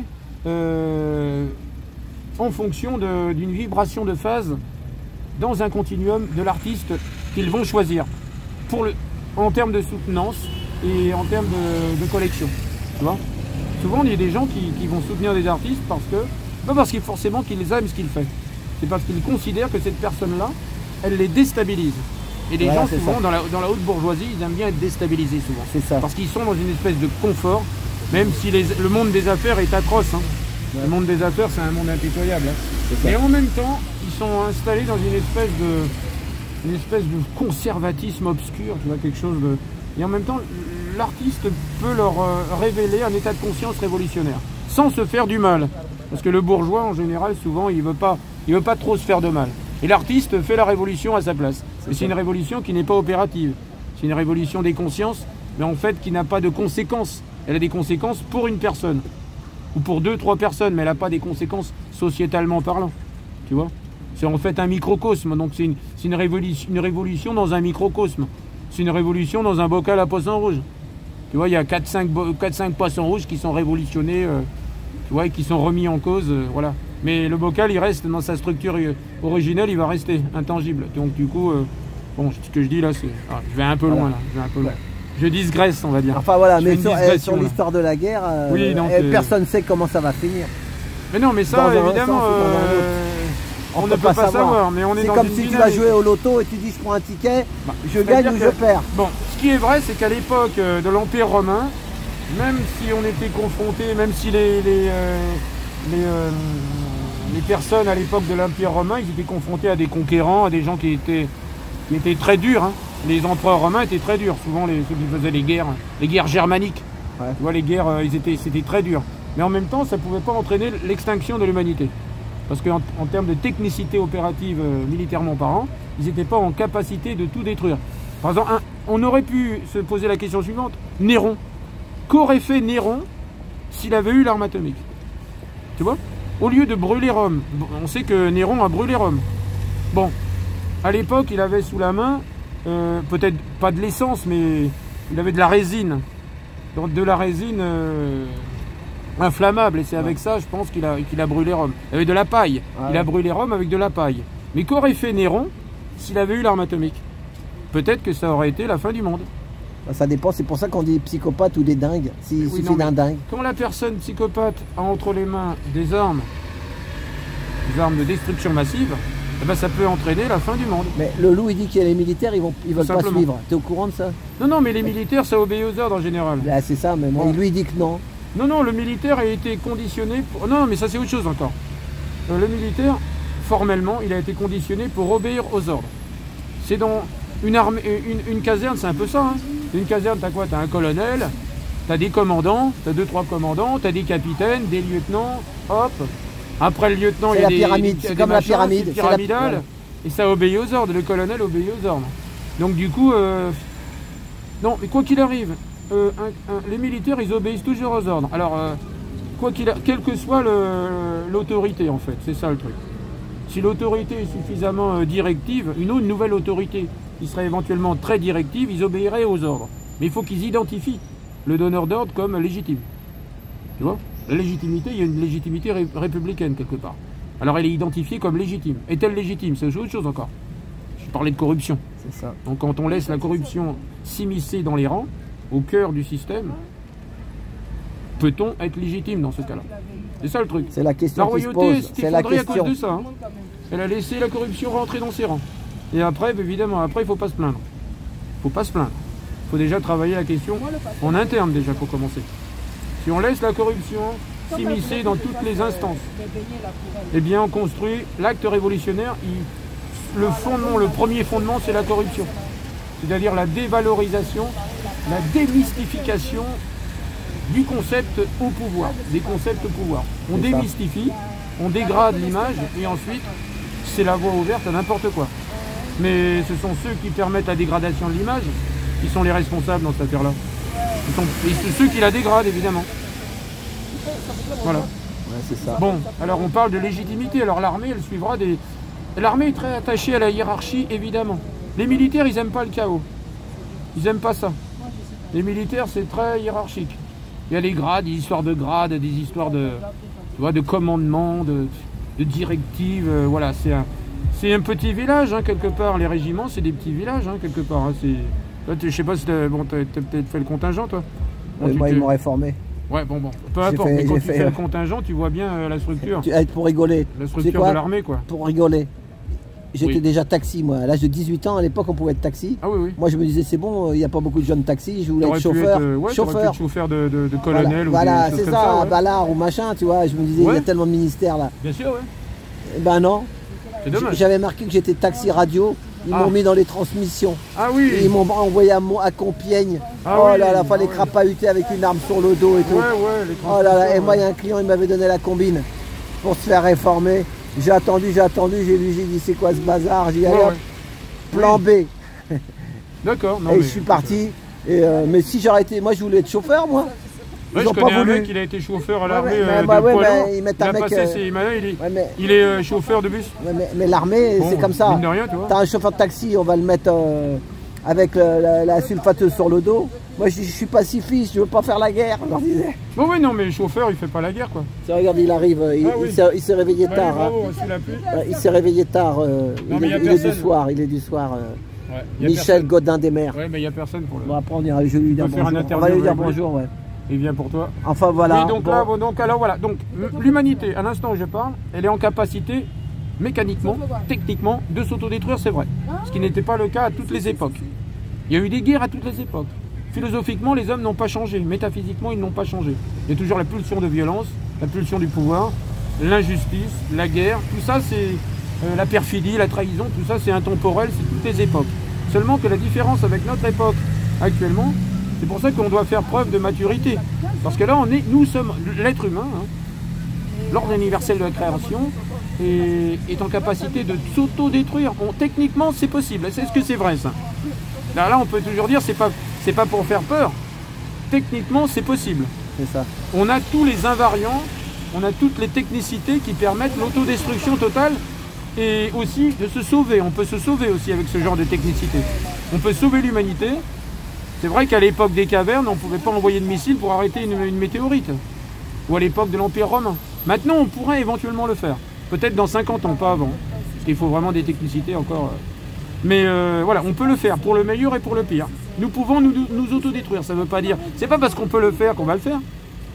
Euh, en fonction d'une vibration de phase dans un continuum de l'artiste qu'ils vont choisir pour le, en termes de soutenance et en termes de, de collection. Tu vois, souvent il y a des gens qui, qui vont soutenir des artistes parce que, pas parce qu'ils forcément qu'ils aiment ce qu'il fait, c'est parce qu'ils considèrent que cette personne-là, elle les déstabilise. Et les voilà, gens souvent dans la, dans la haute bourgeoisie, ils aiment bien être déstabilisés souvent. C'est ça. Parce qu'ils sont dans une espèce de confort, même si les, le monde des affaires est atroce. Hein. Ouais. Le monde des affaires, c'est un monde impitoyable. Hein. Mais en même temps, ils sont installés dans une espèce de, une espèce de conservatisme obscur, tu vois, quelque chose de. Et en même temps, l'artiste peut leur euh, révéler un état de conscience révolutionnaire, sans se faire du mal. Parce que le bourgeois, en général, souvent, il veut pas, il veut pas trop se faire de mal. Et l'artiste fait la révolution à sa place. Mais c'est une révolution qui n'est pas opérative. C'est une révolution des consciences, mais en fait qui n'a pas de conséquences. Elle a des conséquences pour une personne. Ou pour deux, trois personnes, mais elle n'a pas des conséquences sociétalement parlant. Tu vois? C'est en fait un microcosme. Donc c'est une, une, révolution, une révolution dans un microcosme. C'est une révolution dans un bocal à poisson rouge. Tu vois, il y a quatre cinq poissons rouges qui sont révolutionnés, euh, tu vois, et qui sont remis en cause. Euh, voilà. Mais le bocal, il reste dans sa structure originelle, il va rester intangible. Donc du coup, euh, bon, ce que je dis là, c'est... Ah, je vais un peu loin, là. Je vais un peu loin. Je digresse, on va dire. Enfin voilà, je mais sur, eh, sur l'histoire de la guerre, euh, oui, donc, eh, personne ne sait comment ça va finir. Mais non, mais ça, dans évidemment, sens, euh, on, on ne peut pas, pas savoir. savoir. Mais on est, est dans comme une si dynamique. tu vas jouer au loto et tu dis je prends un ticket, bah, je gagne ou je perds. Bon, ce qui est vrai, c'est qu'à l'époque de l'Empire romain, même si on était confronté, même si les, les, euh, les, euh, les personnes à l'époque de l'Empire romain, ils étaient confrontés à des conquérants, à des gens qui étaient, qui étaient très durs. Hein. Les empereurs romains étaient très durs, souvent les, ceux qui faisaient les guerres, les guerres germaniques. Ouais. Tu vois, les guerres, euh, ils étaient, c'était très dur. Mais en même temps, ça ne pouvait pas entraîner l'extinction de l'humanité. Parce qu'en en termes de technicité opérative, euh, militairement parlant, ils n'étaient pas en capacité de tout détruire. Par exemple, un, on aurait pu se poser la question suivante. Néron. Qu'aurait fait Néron s'il avait eu l'arme atomique? Tu vois? Au lieu de brûler Rome, on sait que Néron a brûlé Rome. Bon, à l'époque, il avait sous la main, euh, peut-être pas de l'essence, mais il avait de la résine. Donc de la résine euh, inflammable. Et c'est avec ouais. ça, je pense, qu'il a, qu'il a brûlé Rome. Il avait de la paille. Ouais. Il a brûlé Rome avec de la paille. Mais qu'aurait fait Néron s'il avait eu l'arme atomique? Peut-être que ça aurait été la fin du monde. Ça dépend, c'est pour ça qu'on dit psychopathe ou des dingues. S'il oui, suffit d'un dingue. Quand la personne psychopathe a entre les mains des armes, des armes de destruction massive, eh ben ça peut entraîner la fin du monde. Mais le loup, il dit que les militaires, ils ne ils veulent pas suivre. Tu es au courant de ça? Non, non, mais les militaires, ça obéit aux ordres en général. Bah, c'est ça, mais bon. Lui, il dit que non. Non, non, le militaire a été conditionné pour... Non, mais ça, c'est autre chose encore. Euh, le militaire, formellement, il a été conditionné pour obéir aux ordres. C'est dans... Une, armée, une, une caserne, c'est un peu ça. Hein. Une caserne, t'as quoi? T'as un colonel, t'as des commandants, t'as deux, trois commandants, t'as des capitaines, des lieutenants, hop. Après le lieutenant, il y a la des... pyramide, c'est comme la pyramide. C'est pyramidal, la... et ça obéit aux ordres, le colonel obéit aux ordres. Donc du coup, euh... non, mais quoi qu'il arrive, euh, un, un, les militaires, ils obéissent toujours aux ordres. Alors, euh, quoi qu'il a... quelle que soit l'autorité, en fait, c'est ça le truc. Si l'autorité est suffisamment euh, directive, une autre nouvelle autorité qui serait éventuellement très directive, ils obéiraient aux ordres. Mais il faut qu'ils identifient le donneur d'ordre comme légitime. Tu vois? La légitimité, il y a une légitimité ré républicaine quelque part. Alors elle est identifiée comme légitime. Est-elle légitime? C'est autre chose encore. Je parlais de corruption. C'est ça. Donc quand on laisse la corruption s'immiscer dans les rangs, au cœur du système, peut-on être légitime dans ce cas-là? C'est ça le truc. C'est la question la qui se royauté pose. C'est la question. à cause de ça. Hein. Elle a laissé la corruption rentrer dans ses rangs. Et après, évidemment, après, il ne faut pas se plaindre. Il ne faut pas se plaindre. Il faut déjà travailler la question en interne déjà pour commencer. Si on laisse la corruption s'immiscer dans toutes les instances, eh bien on construit l'acte révolutionnaire. Il, le fondement, le premier fondement, c'est la corruption. C'est-à-dire la dévalorisation, la démystification du concept au pouvoir, des concepts au pouvoir. On démystifie, on dégrade l'image et ensuite c'est la voie ouverte à n'importe quoi. Mais ce sont ceux qui permettent la dégradation de l'image qui sont les responsables dans cette affaire-là. Et c'est ceux qui la dégradent, évidemment. Voilà. Ouais, c'est ça. Bon, alors on parle de légitimité. Alors l'armée, elle suivra des... L'armée est très attachée à la hiérarchie, évidemment. Les militaires, ils n'aiment pas le chaos. Ils n'aiment pas ça. Les militaires, c'est très hiérarchique. Il y a des grades, des histoires de grades, des histoires de, tu vois, de commandement, de, de directives. Euh, voilà, c'est un, c'est un petit village, hein, quelque part. Les régiments, c'est des petits villages, hein, quelque part. Hein, Là, je sais pas si tu as bon, peut-être fait le contingent, toi. Bon, oui, moi, te... ils m'ont réformé. Ouais, bon, bon. Peu importe, mais quand tu fait, fais le contingent, tu vois bien euh, la structure. Tu, pour rigoler. La structure de l'armée, quoi. Pour rigoler. J'étais Oui. déjà taxi, moi. À l'âge de dix-huit ans, à l'époque, on pouvait être taxi. Ah oui, oui. Moi, je me disais, c'est bon, il n'y a pas beaucoup de jeunes taxis. Je voulais être chauffeur. Pu être, euh, ouais, chauffeur. Pu être chauffeur de, de, de colonel. Voilà, ou c'est ça, ça ouais. Ballard ou machin, tu vois. Je me disais, il ouais. y a tellement de ministères là. Bien sûr, ouais. Eh ben non. C'est dommage. J'avais marqué que j'étais taxi radio. Ils ah. m'ont mis dans les transmissions. Ah oui. Et ils m'ont envoyé à, à Compiègne. Ah oh oui. là là, fallait ah crapahuter avec une arme sur le dos et tout. Ouais, ouais, les oh là là, et moi, il y a un client, il m'avait donné la combine pour se faire réformer. J'ai attendu, j'ai attendu, j'ai lu, j'ai dit, c'est quoi ce bazar? J'ai dit, allez, ouais, hop, ouais. plan B. D'accord. Et mais... je suis parti. Et euh, mais si j'aurais été, moi, je voulais être chauffeur, moi. Ouais, je connais un mec, il a été chauffeur à l'armée. Ouais, euh, bah, de ouais, poids bah, lourd. ils mettent il un a mec, passé euh... ses... Maintenant, il est, ouais, mais... il est euh, chauffeur de bus. Ouais, mais mais l'armée, bon, c'est comme ça. De rien, tu vois. T'as un chauffeur de taxi, on va le mettre euh, avec le, la, la sulfateuse sur le dos. Moi, je, je suis pacifiste, je veux pas faire la guerre, on leur disait. Bon, oui, non, mais le chauffeur, il fait pas la guerre, quoi. Regarde, il arrive, il, ah, oui. il s'est réveillé bah, tard. bravo, hein. la pluie. Il s'est réveillé tard. Euh, non, il, est, il est du soir, il est du soir. Euh, ouais, Michel personne. Godin des Mers. Ouais, mais il n'y a personne pour le. Bon, après, on ira je lui dire bonjour. On va lui dire bonjour, ouais. Il vient pour toi. Enfin voilà. Oui, donc bon. là, bon, donc alors voilà. Donc l'humanité, à l'instant où je parle, elle est en capacité, mécaniquement, techniquement, de s'autodétruire, c'est vrai. Ce qui n'était pas le cas à toutes les époques. Il y a eu des guerres à toutes les époques. Philosophiquement, les hommes n'ont pas changé. Métaphysiquement, ils n'ont pas changé. Il y a toujours la pulsion de violence, la pulsion du pouvoir, l'injustice, la guerre. Tout ça, c'est euh, la perfidie, la trahison. Tout ça, c'est intemporel, c'est toutes les époques. Seulement que la différence avec notre époque actuellement, c'est pour ça qu'on doit faire preuve de maturité. Parce que là, on est, nous sommes l'être humain, hein, l'ordre universel de la création, et est en capacité de s'auto-détruire. Techniquement, c'est possible. Est-ce que c'est vrai, ça? Là, là, on peut toujours dire, c'est pas, c'est pas pour faire peur. Techniquement, c'est possible. C'est ça. On a tous les invariants, on a toutes les technicités qui permettent l'autodestruction totale et aussi de se sauver. On peut se sauver aussi avec ce genre de technicité. On peut sauver l'humanité. C'est vrai qu'à l'époque des cavernes, on ne pouvait pas envoyer de missiles pour arrêter une, une météorite. Ou à l'époque de l'Empire romain. Maintenant, on pourrait éventuellement le faire. Peut-être dans cinquante ans, pas avant. Parce qu'il faut vraiment des technicités encore. Mais euh, voilà, on peut le faire pour le meilleur et pour le pire. Nous pouvons nous, nous autodétruire. Ça ne veut pas dire... C'est pas parce qu'on peut le faire qu'on va le faire.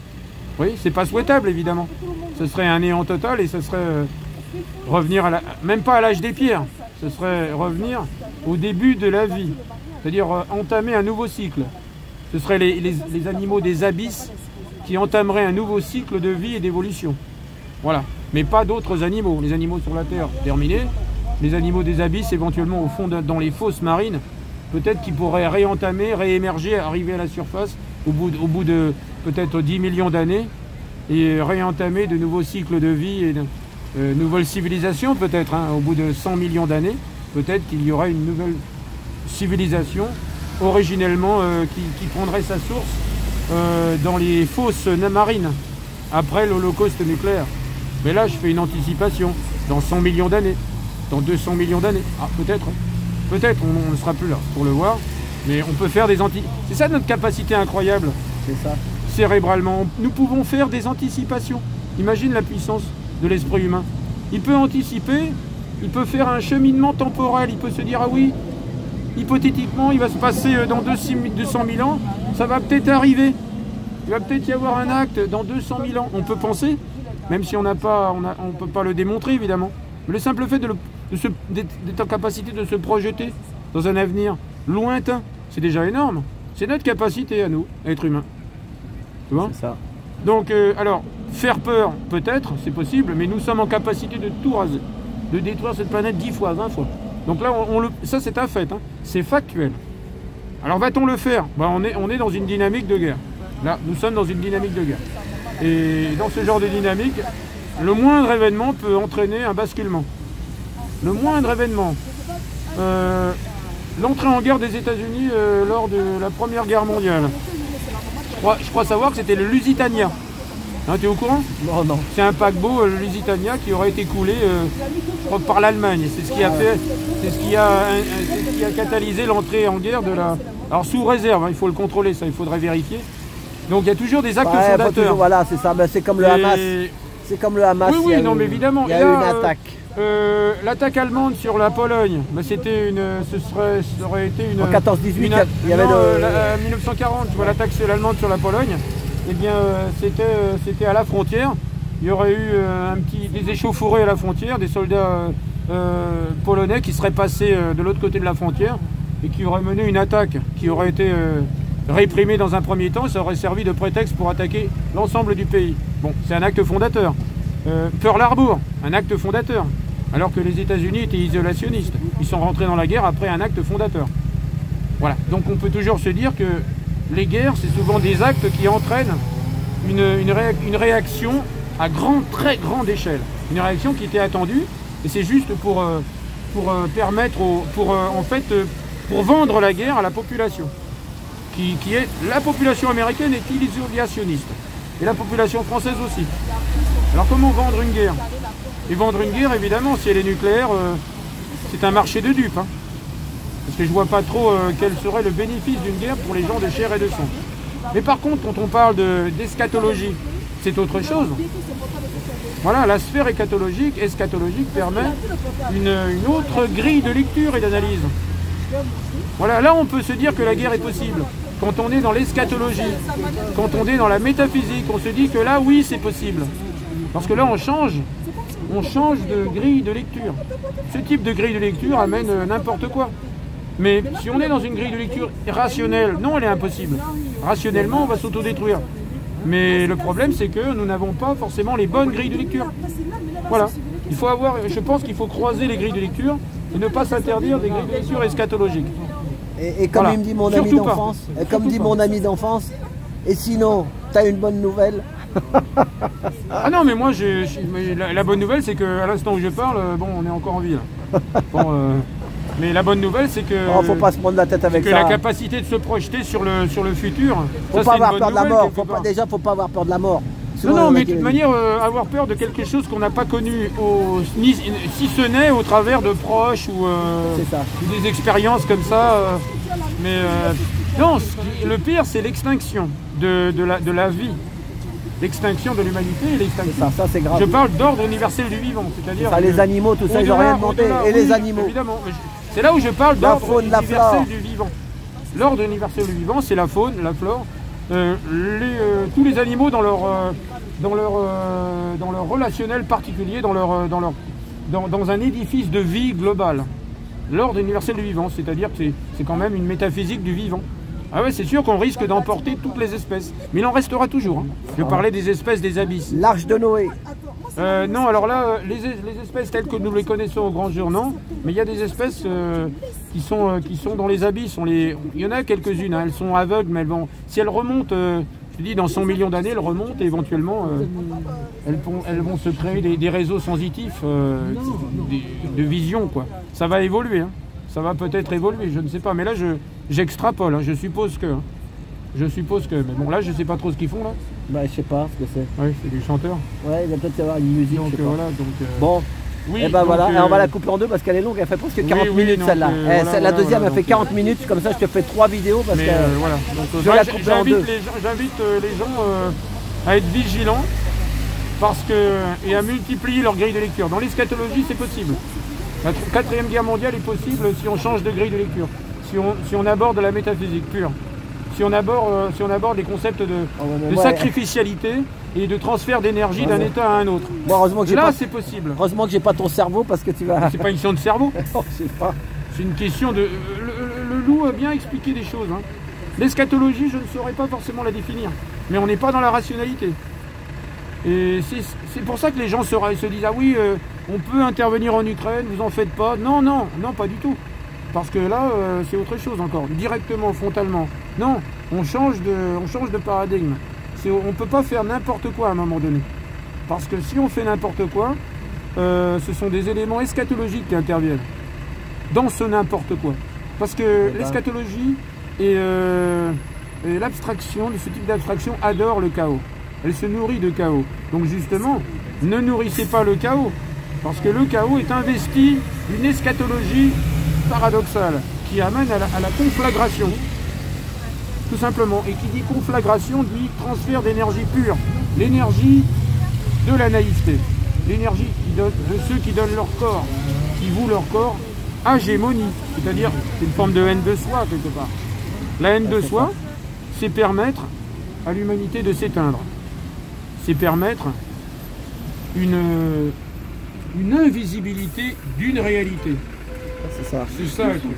Oui, c'est pas souhaitable, évidemment. Ce serait un néant total et ce serait euh, revenir à la... Même pas à l'âge des pierres. Ce serait revenir au début de la vie. C'est-à-dire euh, entamer un nouveau cycle. Ce seraient les, les, les animaux des abysses qui entameraient un nouveau cycle de vie et d'évolution. Voilà. Mais pas d'autres animaux. Les animaux sur la Terre, terminés. Les animaux des abysses, éventuellement au fond de, dans les fosses marines, peut-être qu'ils pourraient réentamer, réémerger, arriver à la surface au bout de, au bout de peut-être dix millions d'années et réentamer de nouveaux cycles de vie et de euh, nouvelles civilisations peut-être, hein, au bout de cent millions d'années, peut-être qu'il y aurait une nouvelle civilisation originellement euh, qui, qui prendrait sa source euh, dans les fosses marines après l'holocauste nucléaire. Mais là, je fais une anticipation dans cent millions d'années, dans deux cents millions d'années. Ah, peut-être, peut-être, on ne sera plus là pour le voir, mais on peut faire des anti... C'est ça notre capacité incroyable. C'est ça. Cérébralement, nous pouvons faire des anticipations. Imagine la puissance de l'esprit humain. Il peut anticiper, il peut faire un cheminement temporel, il peut se dire, ah oui, hypothétiquement, il va se passer dans deux cent mille ans, ça va peut-être arriver. Il va peut-être y avoir un acte dans deux cent mille ans. On peut penser, même si on n'a pas, on ne peut pas le démontrer évidemment. Mais le simple fait de le, de se, d'être en capacité de se projeter dans un avenir lointain, c'est déjà énorme. C'est notre capacité à nous, être humains. Tu vois ? C'est ça. Donc, euh, alors, faire peur, peut-être, c'est possible, mais nous sommes en capacité de tout raser, de détruire cette planète dix fois, vingt fois. Donc là, on, on le, ça c'est un fait, hein. C'est factuel. Alors va-t-on le faire ? Ben, on est, on est dans une dynamique de guerre. Là, nous sommes dans une dynamique de guerre. Et dans ce genre de dynamique, le moindre événement peut entraîner un basculement. Le moindre événement. Euh, L'entrée en guerre des États-Unis euh, lors de la Première Guerre mondiale. Je crois, je crois savoir que c'était le Lusitania. Hein, tu es au courant ? Non, non. C'est un paquebot, le Lusitania, qui aurait été coulé euh, je crois, par l'Allemagne. C'est ce qui a fait, c'est ce qui a, c'est ce qui a catalysé l'entrée en guerre de la. Alors sous réserve, hein, il faut le contrôler, ça, il faudrait vérifier. Donc il y a toujours des actes Ouais, fondateurs. toujours, voilà, c'est ça. Ben, c'est comme le Et- Hamas. C'est comme le Hamas. Oui, il y a oui, non, eu- mais évidemment. Il y a Et eu là, une euh, attaque. Euh, L'attaque allemande sur la Pologne, bah, c'était une, ce serait, ça aurait été une. En quatorze dix-huit, une- il y avait non, le- euh, la- euh, mille neuf cent quarante, tu vois, l'attaque allemande sur la Pologne. Eh bien, euh, c'était, euh, c'était à la frontière. Il y aurait eu euh, un petit, des échauffourées à la frontière, des soldats euh, euh, polonais qui seraient passés euh, de l'autre côté de la frontière et qui auraient mené une attaque qui aurait été euh, réprimée dans un premier temps. Ça aurait servi de prétexte pour attaquer l'ensemble du pays. Bon, c'est un acte fondateur. Euh, Pearl Harbor, un acte fondateur. Alors que les États-Unis étaient isolationnistes. Ils sont rentrés dans la guerre après un acte fondateur. Voilà. Donc on peut toujours se dire que les guerres, c'est souvent des actes qui entraînent une, une, réac- une réaction à grande, très grande échelle. Une réaction qui était attendue. Et c'est juste pour, euh, pour euh, permettre, au- pour euh, en fait, euh, pour vendre la guerre à la population. Qui, qui est, la population américaine est isolationniste. Et la population française aussi. Alors comment vendre une guerre ? Et vendre une guerre, évidemment, si elle est nucléaire, euh, c'est un marché de dupes. Hein. Parce que je vois pas trop euh, quel serait le bénéfice d'une guerre pour les gens de chair et de sang. Mais par contre, quand on parle de- d'eschatologie, c'est autre chose. Voilà, la sphère eschatologique, eschatologique permet une, une autre grille de lecture et d'analyse. Voilà, là on peut se dire que la guerre est possible. Quand on est dans l'eschatologie, quand on est dans la métaphysique, on se dit que là, oui, c'est possible. Parce que là, on change, on change de grille de lecture. Ce type de grille de lecture amène euh, n'importe quoi. Mais si on est dans une grille de lecture rationnelle, non, elle est impossible. Rationnellement, on va s'autodétruire. Mais le problème, c'est que nous n'avons pas forcément les bonnes grilles de lecture. Voilà. Il faut avoir, je pense qu'il faut croiser les grilles de lecture et ne pas s'interdire des grilles de lecture eschatologiques. Et, et comme Voilà. il me dit mon ami Surtout pas. d'enfance, et comme Surtout dit pas. mon ami d'enfance, et sinon, t'as une bonne nouvelle. Ah non, mais moi, je, je- mais la, la bonne nouvelle, c'est qu'à l'instant où je parle, euh, bon, on est encore en vie. Là. Bon, euh, mais la bonne nouvelle, c'est que, Oh, faut pas se prendre la tête c'est avec que ça. la capacité de se projeter sur le, sur le futur, Faut ça, pas c'est une avoir bonne peur de la nouvelle, mort. quelque Faut pas, part. déjà, faut pas avoir peur de la mort. Non, Souvent, non, il y en a mais de qui- toute manière, euh, avoir peur de quelque chose qu'on n'a pas connu, au, ni- si ce n'est au travers de proches ou, euh, C'est ça. ou des expériences comme ça. euh, mais euh, non, ce qui- le pire, c'est l'extinction de, de, la, de la vie. L'extinction de l'humanité et l'extinction. Ça, ça c'est grave. Je parle d'ordre universel du vivant, c'est-à-dire Ça, les que- animaux, tout ça, ils au-delà, ont rien demandé. au-delà, Et les oui, animaux. Évidemment. mais je- C'est là où je parle La d'ordre faune, la universel flore. du vivant. L'ordre universel du vivant, c'est la faune, la flore, euh, les, euh, tous les animaux dans leur, euh, dans leur, euh, dans leur relationnel particulier, dans, leur, euh, dans, leur, dans, dans un édifice de vie global. L'ordre universel du vivant, c'est-à-dire que c'est- c'est quand même une métaphysique du vivant. Ah ouais, c'est sûr qu'on risque d'emporter toutes les espèces. Mais il en restera toujours. Hein. Je parlais des espèces des abysses. L'arche de Noé. Euh, non, alors là, euh, les, les espèces telles que nous les connaissons au grand jour, non. Mais il y a des espèces euh, qui, sont, euh, qui sont dans les abysses. On les... Il y en a quelques-unes, hein, elles sont aveugles, mais elles vont... si elles remontent, euh, je dis dans cent millions d'années, elles remontent et éventuellement, euh, elles, vont, elles vont se créer des, des réseaux sensitifs euh, des, de vision, quoi. Ça va évoluer, hein. Ça va peut-être évoluer, je ne sais pas. Mais là, je, j'extrapole, hein, je suppose que... Hein. Je suppose que... Mais bon, là, je ne sais pas trop ce qu'ils font, là. Bah, je sais pas ce que c'est. Oui, c'est des chanteurs. Ouais, il va peut-être y avoir une musique. Donc, je sais euh, pas. voilà, donc... Euh... Bon. Oui, et ben donc, voilà, euh... et on va la couper en deux parce qu'elle est longue, elle fait presque quarante oui, oui, minutes donc, celle-là. euh, Eh, voilà, celle, la voilà, deuxième voilà, elle fait donc, quarante euh... minutes, comme ça je te fais trois vidéos parce Mais, que euh, voilà. Donc, je euh, vais moi, la couper en j'invite deux. les gens, j'invite euh, les gens euh, à être vigilants parce que, et à multiplier leur grille de lecture. Dans l'eschatologie, c'est possible. La quatrième guerre mondiale est possible si on change de grille de lecture, si on, si on aborde la métaphysique pure. Si on aborde, euh, si on aborde les concepts de, oh, ouais, de ouais. sacrificialité et de transfert d'énergie ouais, d'un ouais. état à un autre. Bon, heureusement que j'ai Là, pas... c'est possible. Heureusement que j'ai pas ton cerveau parce que tu vas... C'est pas une question de cerveau. oh, je sais pas. C'est une question de... Le, le, le loup a bien expliqué des choses. Hein. L'eschatologie, je ne saurais pas forcément la définir. Mais on n'est pas dans la rationalité. Et c'est pour ça que les gens se, se disent « Ah oui, euh, on peut intervenir en Ukraine, vous en faites pas. » Non, non, non, pas du tout. Parce que là, euh, c'est autre chose encore. Directement, frontalement. Non, on change de, on change de paradigme. On ne peut pas faire n'importe quoi à un moment donné. Parce que si on fait n'importe quoi, euh, ce sont des éléments eschatologiques qui interviennent dans ce n'importe quoi. Parce que l'eschatologie et, euh, et l'abstraction, ce type d'abstraction adore le chaos. Elle se nourrit de chaos. Donc justement, ne nourrissez pas le chaos. Parce que le chaos est investi d'une eschatologie paradoxale qui amène à la, à la conflagration. Tout simplement. Et qui dit conflagration dit transfert d'énergie pure. L'énergie de la naïveté. L'énergie de ceux qui donnent leur corps, qui vouent leur corps à gémonie. C'est-à-dire, c'est une forme de haine de soi, quelque part. La haine de soi, c'est permettre à l'humanité de s'éteindre. C'est permettre une, une invisibilité d'une réalité. C'est ça. C'est ça le truc.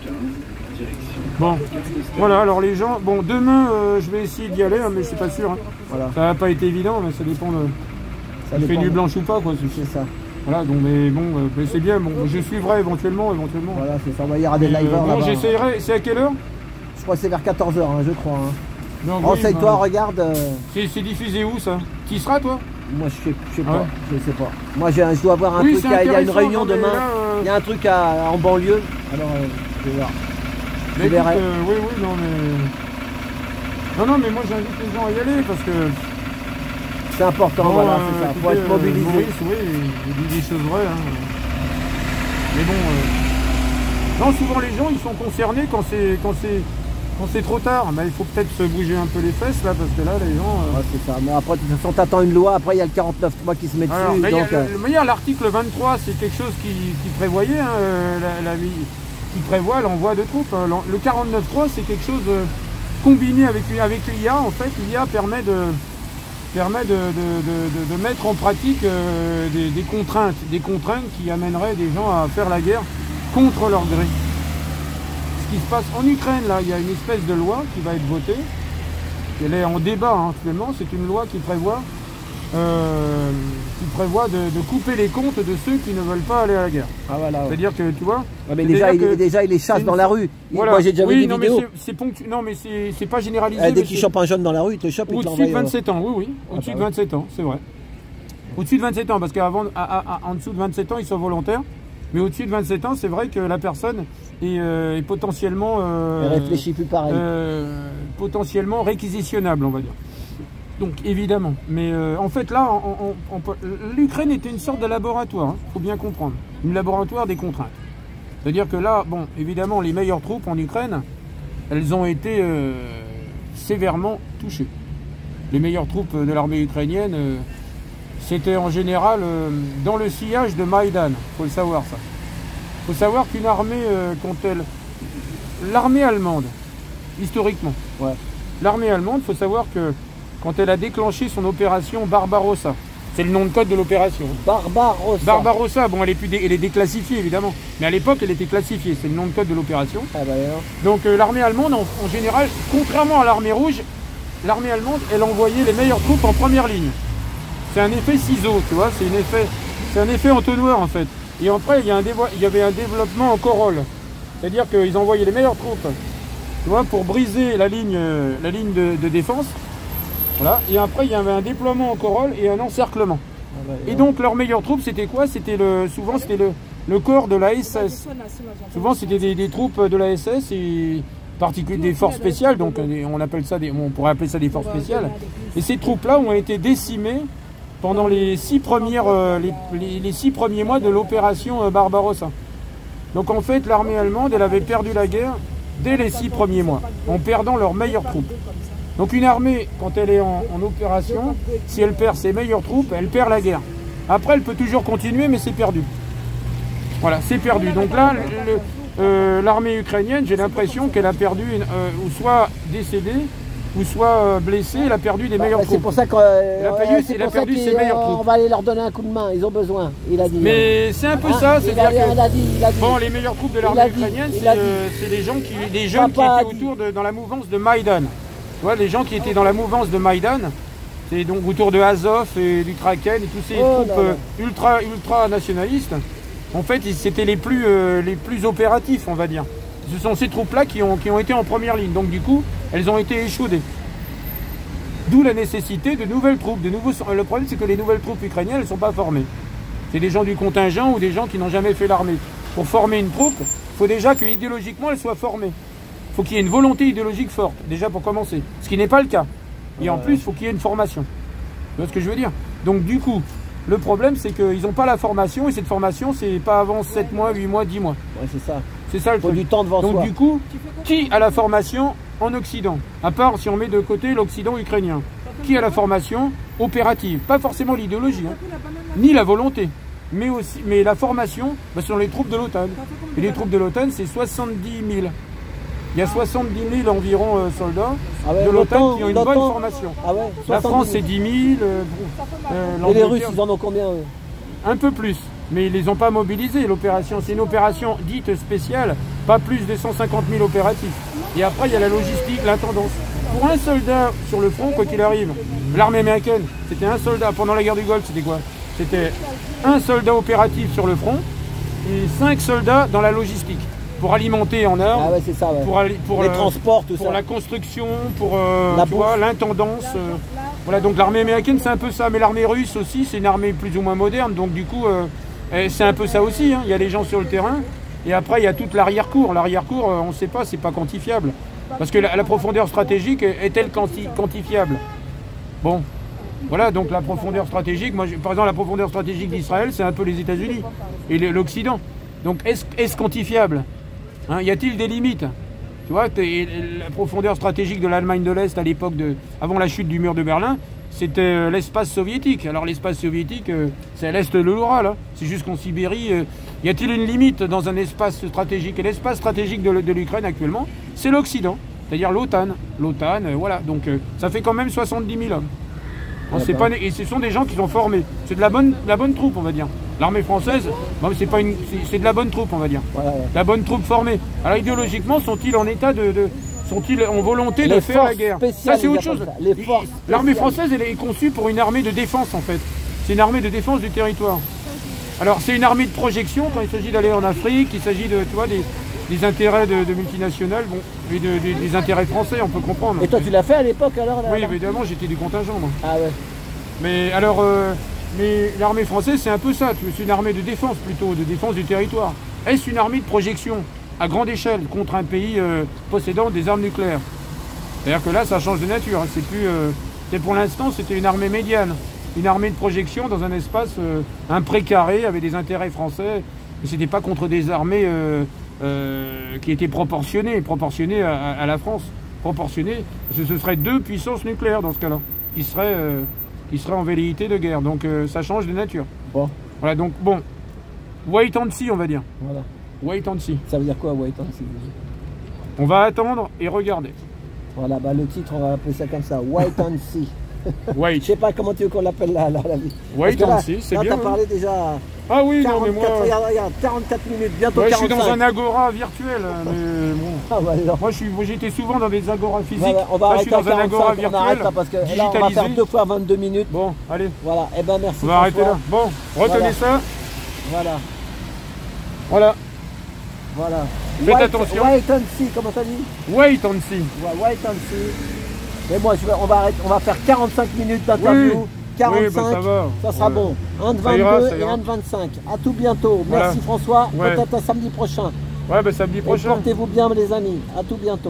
Bon, voilà, alors les gens... Bon, demain, euh, je vais essayer d'y aller, hein, mais c'est pas sûr. Hein. Voilà. Ça n'a pas été évident, mais ça dépend de... Ça il fait nuit blanche ou pas, quoi. C'est ça. Voilà, donc, mais bon, euh, mais c'est bien. Bon, je suivrai éventuellement, éventuellement. Voilà, c'est ça. Il y aura des livers euh, là-bas. Bon, j'essayerai. C'est à quelle heure? Je crois que c'est vers quatorze heures, hein, je crois. Hein. Oui, renseigne-toi, bah, regarde. Euh... C'est diffusé où, ça? Qui sera, toi? Moi, je sais, je sais ah pas. ouais. Je sais pas. Moi, j'ai un, je dois avoir un oui, truc. Il y a une réunion non, demain. Là, euh... Il y a un truc à, en banlieue. Alors, euh, je vais voir. Mais écoute, euh, oui, oui, non, mais... Non, non, mais moi, j'invite les gens à y aller, parce que... C'est important, bon, voilà, euh, c'est ça. écoutez, Faut être mobilisé. Euh, Maurice, oui, il dit des choses vraies. Hein. Mais bon... Euh... Non, souvent, les gens, ils sont concernés quand c'est quand c'est quand c'est trop tard. Mais il faut peut-être se bouger un peu les fesses, là, parce que là, les gens... Euh... Ouais, c'est ça. Mais après, de toute façon, t'attends une loi. Après, il y a le quarante-neuf trois qui se met Alors, dessus. mais donc, y a, euh... le meilleur, l'article vingt-trois, c'est quelque chose qui, qui prévoyait hein, la, la vie... qui prévoit l'envoi de troupes. Le quarante-neuf trois, c'est quelque chose de combiné avec, avec l'I A. En fait, l'I A permet de, permet de, de, de, de mettre en pratique euh, des, des contraintes, des contraintes qui amèneraient des gens à faire la guerre contre leur gré. Ce qui se passe en Ukraine, là, il y a une espèce de loi qui va être votée. Elle est en débat hein, actuellement. C'est une loi qui prévoit, euh, qui prévoit de, de couper les comptes de ceux qui ne veulent pas aller à la guerre. Ah, voilà, ouais. C'est-à-dire que, tu vois... Ouais, mais déjà, il, que déjà, il les chasse dans la rue. Voilà. Moi, j'ai déjà oui, vu des non, vidéos. Mais c'est ponctu... Non, mais c'est pas généralisé. Euh, dès qu'il chope un jeune dans la rue, il te chope. Au-dessus de vingt-sept ans, oui, oui. Au-dessus ah, bah, de vingt-sept oui. ans, c'est vrai. Au-dessus de vingt-sept ans, parce qu'avant, en dessous de vingt-sept ans, ils sont volontaires. Mais au-dessus de vingt-sept ans, c'est vrai que la personne est, euh, est potentiellement... Euh, elle réfléchit plus pareil. Euh, potentiellement réquisitionnable, on va dire. Donc, évidemment. Mais euh, en fait, là, l'Ukraine était une sorte de laboratoire, il hein, faut bien comprendre. Un laboratoire des contraintes. C'est-à-dire que là, bon, évidemment, les meilleures troupes en Ukraine, elles ont été euh, sévèrement touchées. Les meilleures troupes de l'armée ukrainienne... Euh, c'était en général euh, dans le sillage de Maïdan, il faut le savoir ça. Il faut savoir qu'une armée, euh, quand elle... L'armée allemande, historiquement, ouais. L'armée allemande, il faut savoir que quand elle a déclenché son opération Barbarossa, c'est le nom de code de l'opération. Barbarossa. Barbarossa, bon, elle est, plus dé... elle est déclassifiée évidemment, mais à l'époque elle était classifiée, c'est le nom de code de l'opération. Ah bah donc euh, l'armée allemande, en, en général, contrairement à l'armée rouge, l'armée allemande, elle envoyait les meilleures troupes en première ligne. c'est un effet ciseau, tu vois, c'est un effet, c'est un effet entonnoir en fait. Et après, il y, a un il y avait un développement en corolle. C'est-à-dire qu'ils envoyaient les meilleures troupes, tu vois, pour briser la ligne, la ligne de, de défense. Voilà. Et après, il y avait un déploiement en corolle et un encerclement. Ah bah, et donc, leurs meilleures troupes, c'était quoi? C'était le, souvent, c'était le, le corps de la S S. Souvent, c'était des, des troupes de la S S et particulier des forces spéciales. Donc, on appelle ça des, on pourrait appeler ça des forces spéciales. Et ces troupes-là ont été décimées pendant les six premières, euh, les, les, les six premiers mois de l'opération euh, Barbarossa. Donc, en fait, l'armée allemande, elle avait perdu la guerre dès les six premiers mois, en perdant leurs meilleures troupes. Donc une armée, quand elle est en, en opération, si elle perd ses meilleures troupes, elle perd la guerre. Après, elle peut toujours continuer, mais c'est perdu. Voilà, c'est perdu. Donc là, l'armée euh, ukrainienne, j'ai l'impression qu'elle a perdu, euh, ou soit décédée, ou soit euh, blessée, elle a perdu des bah, meilleures troupes. C'est pour ça qu'elle euh, a perdu, elle a perdu ses meilleures troupes. On va aller leur donner un coup de main, ils ont besoin, il a dit. Mais c'est un peu hein, ça, c'est-à-dire que dit, dit. Bon, les meilleures troupes de l'armée ukrainienne, c'est euh, des gens qui, des jeunes Papa qui étaient autour de, dans la mouvance de Maïdan. Tu vois, les gens qui étaient dans la mouvance de Maïdan, c'est donc autour de Azov et du Kraken et tous ces oh, troupes non, non. ultra ultra nationalistes. En fait, c'était les plus euh, les plus opératifs, on va dire. Ce sont ces troupes-là qui ont qui ont été en première ligne. Donc du coup, elles ont été échaudées. D'où la nécessité de nouvelles troupes, de nouveaux. Le problème, c'est que les nouvelles troupes ukrainiennes, elles ne sont pas formées. C'est des gens du contingent ou des gens qui n'ont jamais fait l'armée. Pour former une troupe, il faut déjà que idéologiquement, elle soit formée. Il faut qu'il y ait une volonté idéologique forte, déjà pour commencer. Ce qui n'est pas le cas. Et en plus, il faut qu'il y ait une formation. Tu vois ce que je veux dire? Donc du coup, le problème, c'est qu'ils n'ont pas la formation. Et cette formation, c'est pas avant sept mois, huit mois, dix mois. Ouais, c'est ça. C'est ça le truc. Il faut du temps devant Donc soi. du coup, qui a la formation en Occident? À part si on met de côté l'Occident ukrainien. Qui a la formation opérative? Pas forcément l'idéologie, hein, ni la volonté. Mais, aussi, mais la formation, bah, ce sont les troupes de l'OTAN. Et les troupes de l'OTAN, c'est soixante-dix mille. Il y a soixante-dix mille environ euh, soldats ah ouais, de l'OTAN qui ont une bonne formation. Ah ouais, la France, c'est dix mille. Euh, euh, Et les Russes, ils en ont combien eux? Un peu plus. Mais ils ne les ont pas mobilisés. L'opération, c'est une opération dite spéciale, pas plus de cent cinquante mille opératifs. Et après, il y a la logistique, l'intendance. Pour un soldat sur le front, quoi qu'il arrive, l'armée américaine, c'était un soldat. Pendant la guerre du Golfe, c'était quoi? C'était un soldat opératif sur le front et cinq soldats dans la logistique. Pour alimenter en armes, ah ouais, c'est ça, ouais. pour, pour les euh, transports, tout pour ça. la construction, pour euh, l'intendance. Euh, voilà, donc l'armée américaine, c'est un peu ça. Mais l'armée russe aussi, c'est une armée plus ou moins moderne. Donc du coup, euh, c'est un peu ça aussi. Hein. Il y a les gens sur le terrain. Et après, il y a toute l'arrière-cour. L'arrière-cour, euh, on ne sait pas, c'est pas quantifiable. Parce que la, la profondeur stratégique est-elle quanti quantifiable? Bon, voilà, donc la profondeur stratégique, moi, par exemple, la profondeur stratégique d'Israël, c'est un peu les États-Unis et l'Occident. Donc, est-ce est-ce quantifiable? Hein, y a-t-il des limites? Tu vois, la profondeur stratégique de l'Allemagne de l'Est à l'époque de, avant la chute du mur de Berlin, c'était euh, l'espace soviétique. Alors l'espace soviétique, euh, c'est à l'est de l'Oural, hein. C'est juste qu'en Sibérie, euh, y a-t-il une limite dans un espace stratégique? Et l'espace stratégique de, de l'Ukraine actuellement, c'est l'Occident, c'est-à-dire l'OTAN. L'OTAN, euh, voilà, donc euh, ça fait quand même soixante-dix mille hommes. Bon, c'est pas, et ce sont des gens qui sont formés. C'est de la bonne, la bonne troupe, on va dire. L'armée française, bon, c'est pas une, c'est de la bonne troupe, on va dire. Ouais, ouais. La bonne troupe formée. Alors idéologiquement, sont-ils en état de, de sont-ils en volonté les de faire la guerre? Ça, c'est autre chose. L'armée française, elle est conçue pour une armée de défense, en fait. C'est une armée de défense du territoire. Alors, c'est une armée de projection quand il s'agit d'aller en Afrique, il s'agit de, tu vois, des, des intérêts de, de multinationales, bon, et de, de, des intérêts français, on peut comprendre. Et toi, tu l'as fait à l'époque alors là, Oui, évidemment, j'étais du contingent, moi. Ah ouais. Mais alors, euh, mais l'armée française, c'est un peu ça. C'est une armée de défense plutôt, de défense du territoire. Est-ce une armée de projection à grande échelle contre un pays euh, possédant des armes nucléaires? C'est-à-dire que là, ça change de nature. Hein. C'est plus. Euh, pour l'instant, c'était une armée médiane, une armée de projection dans un espace, euh, un précaré avec des intérêts français. Et c'était pas contre des armées euh, euh, qui étaient proportionnées, proportionnées à, à, à la France, proportionnées. Parce que ce serait deux puissances nucléaires dans ce cas-là, qui seraient euh, qui serait en velléité de guerre. Donc euh, ça change de nature. Bon. Voilà, donc bon. Wait and see, on va dire. Voilà. Wait and see. Ça veut dire quoi, wait and see? On va attendre et regarder. Voilà, bah, le titre, on va appeler ça comme ça. Wait and see. Wait. Je sais pas comment tu veux qu'on l'appelle là, là, la vie. Wait Parce que and là, see, c'est là, bien. t'as hein. parlé déjà Ah oui, non, mais quarante-quatre, moi. regarde, regarde, quarante-quatre minutes, bientôt Ouais, je suis quarante-cinq. dans un agora virtuel. hein, Mais bon. Ah, bah, alors. Moi, je suis, moi, j'étais souvent dans des agoras physiques. Ouais, ouais, on va là, je suis arrêter à dans un agora quarante-cinq, on arrête virtuel. là parce que là, on va digitalisé. faire deux fois vingt-deux minutes. Bon, allez, Voilà, et ben merci on va arrêter François. là. Bon, retenez Voilà. ça. Voilà, Voilà. voilà. Faites Wait- attention. Wait and see, comment t'as dit? Wait and see. Ouais, wait and see. Mais moi, je vais, on, va arrêter, on va faire quarante-cinq minutes d'interview. Oui. quarante-cinq, Oui, bah, ça va. ça sera Ouais. bon. Un de Ça ira, vingt-deux ça et ira. un de vingt-cinq. À tout bientôt. Voilà. Merci François. Ouais. Peut-être à samedi prochain. Ouais, bah samedi Et prochain. portez-vous bien les amis. À tout bientôt.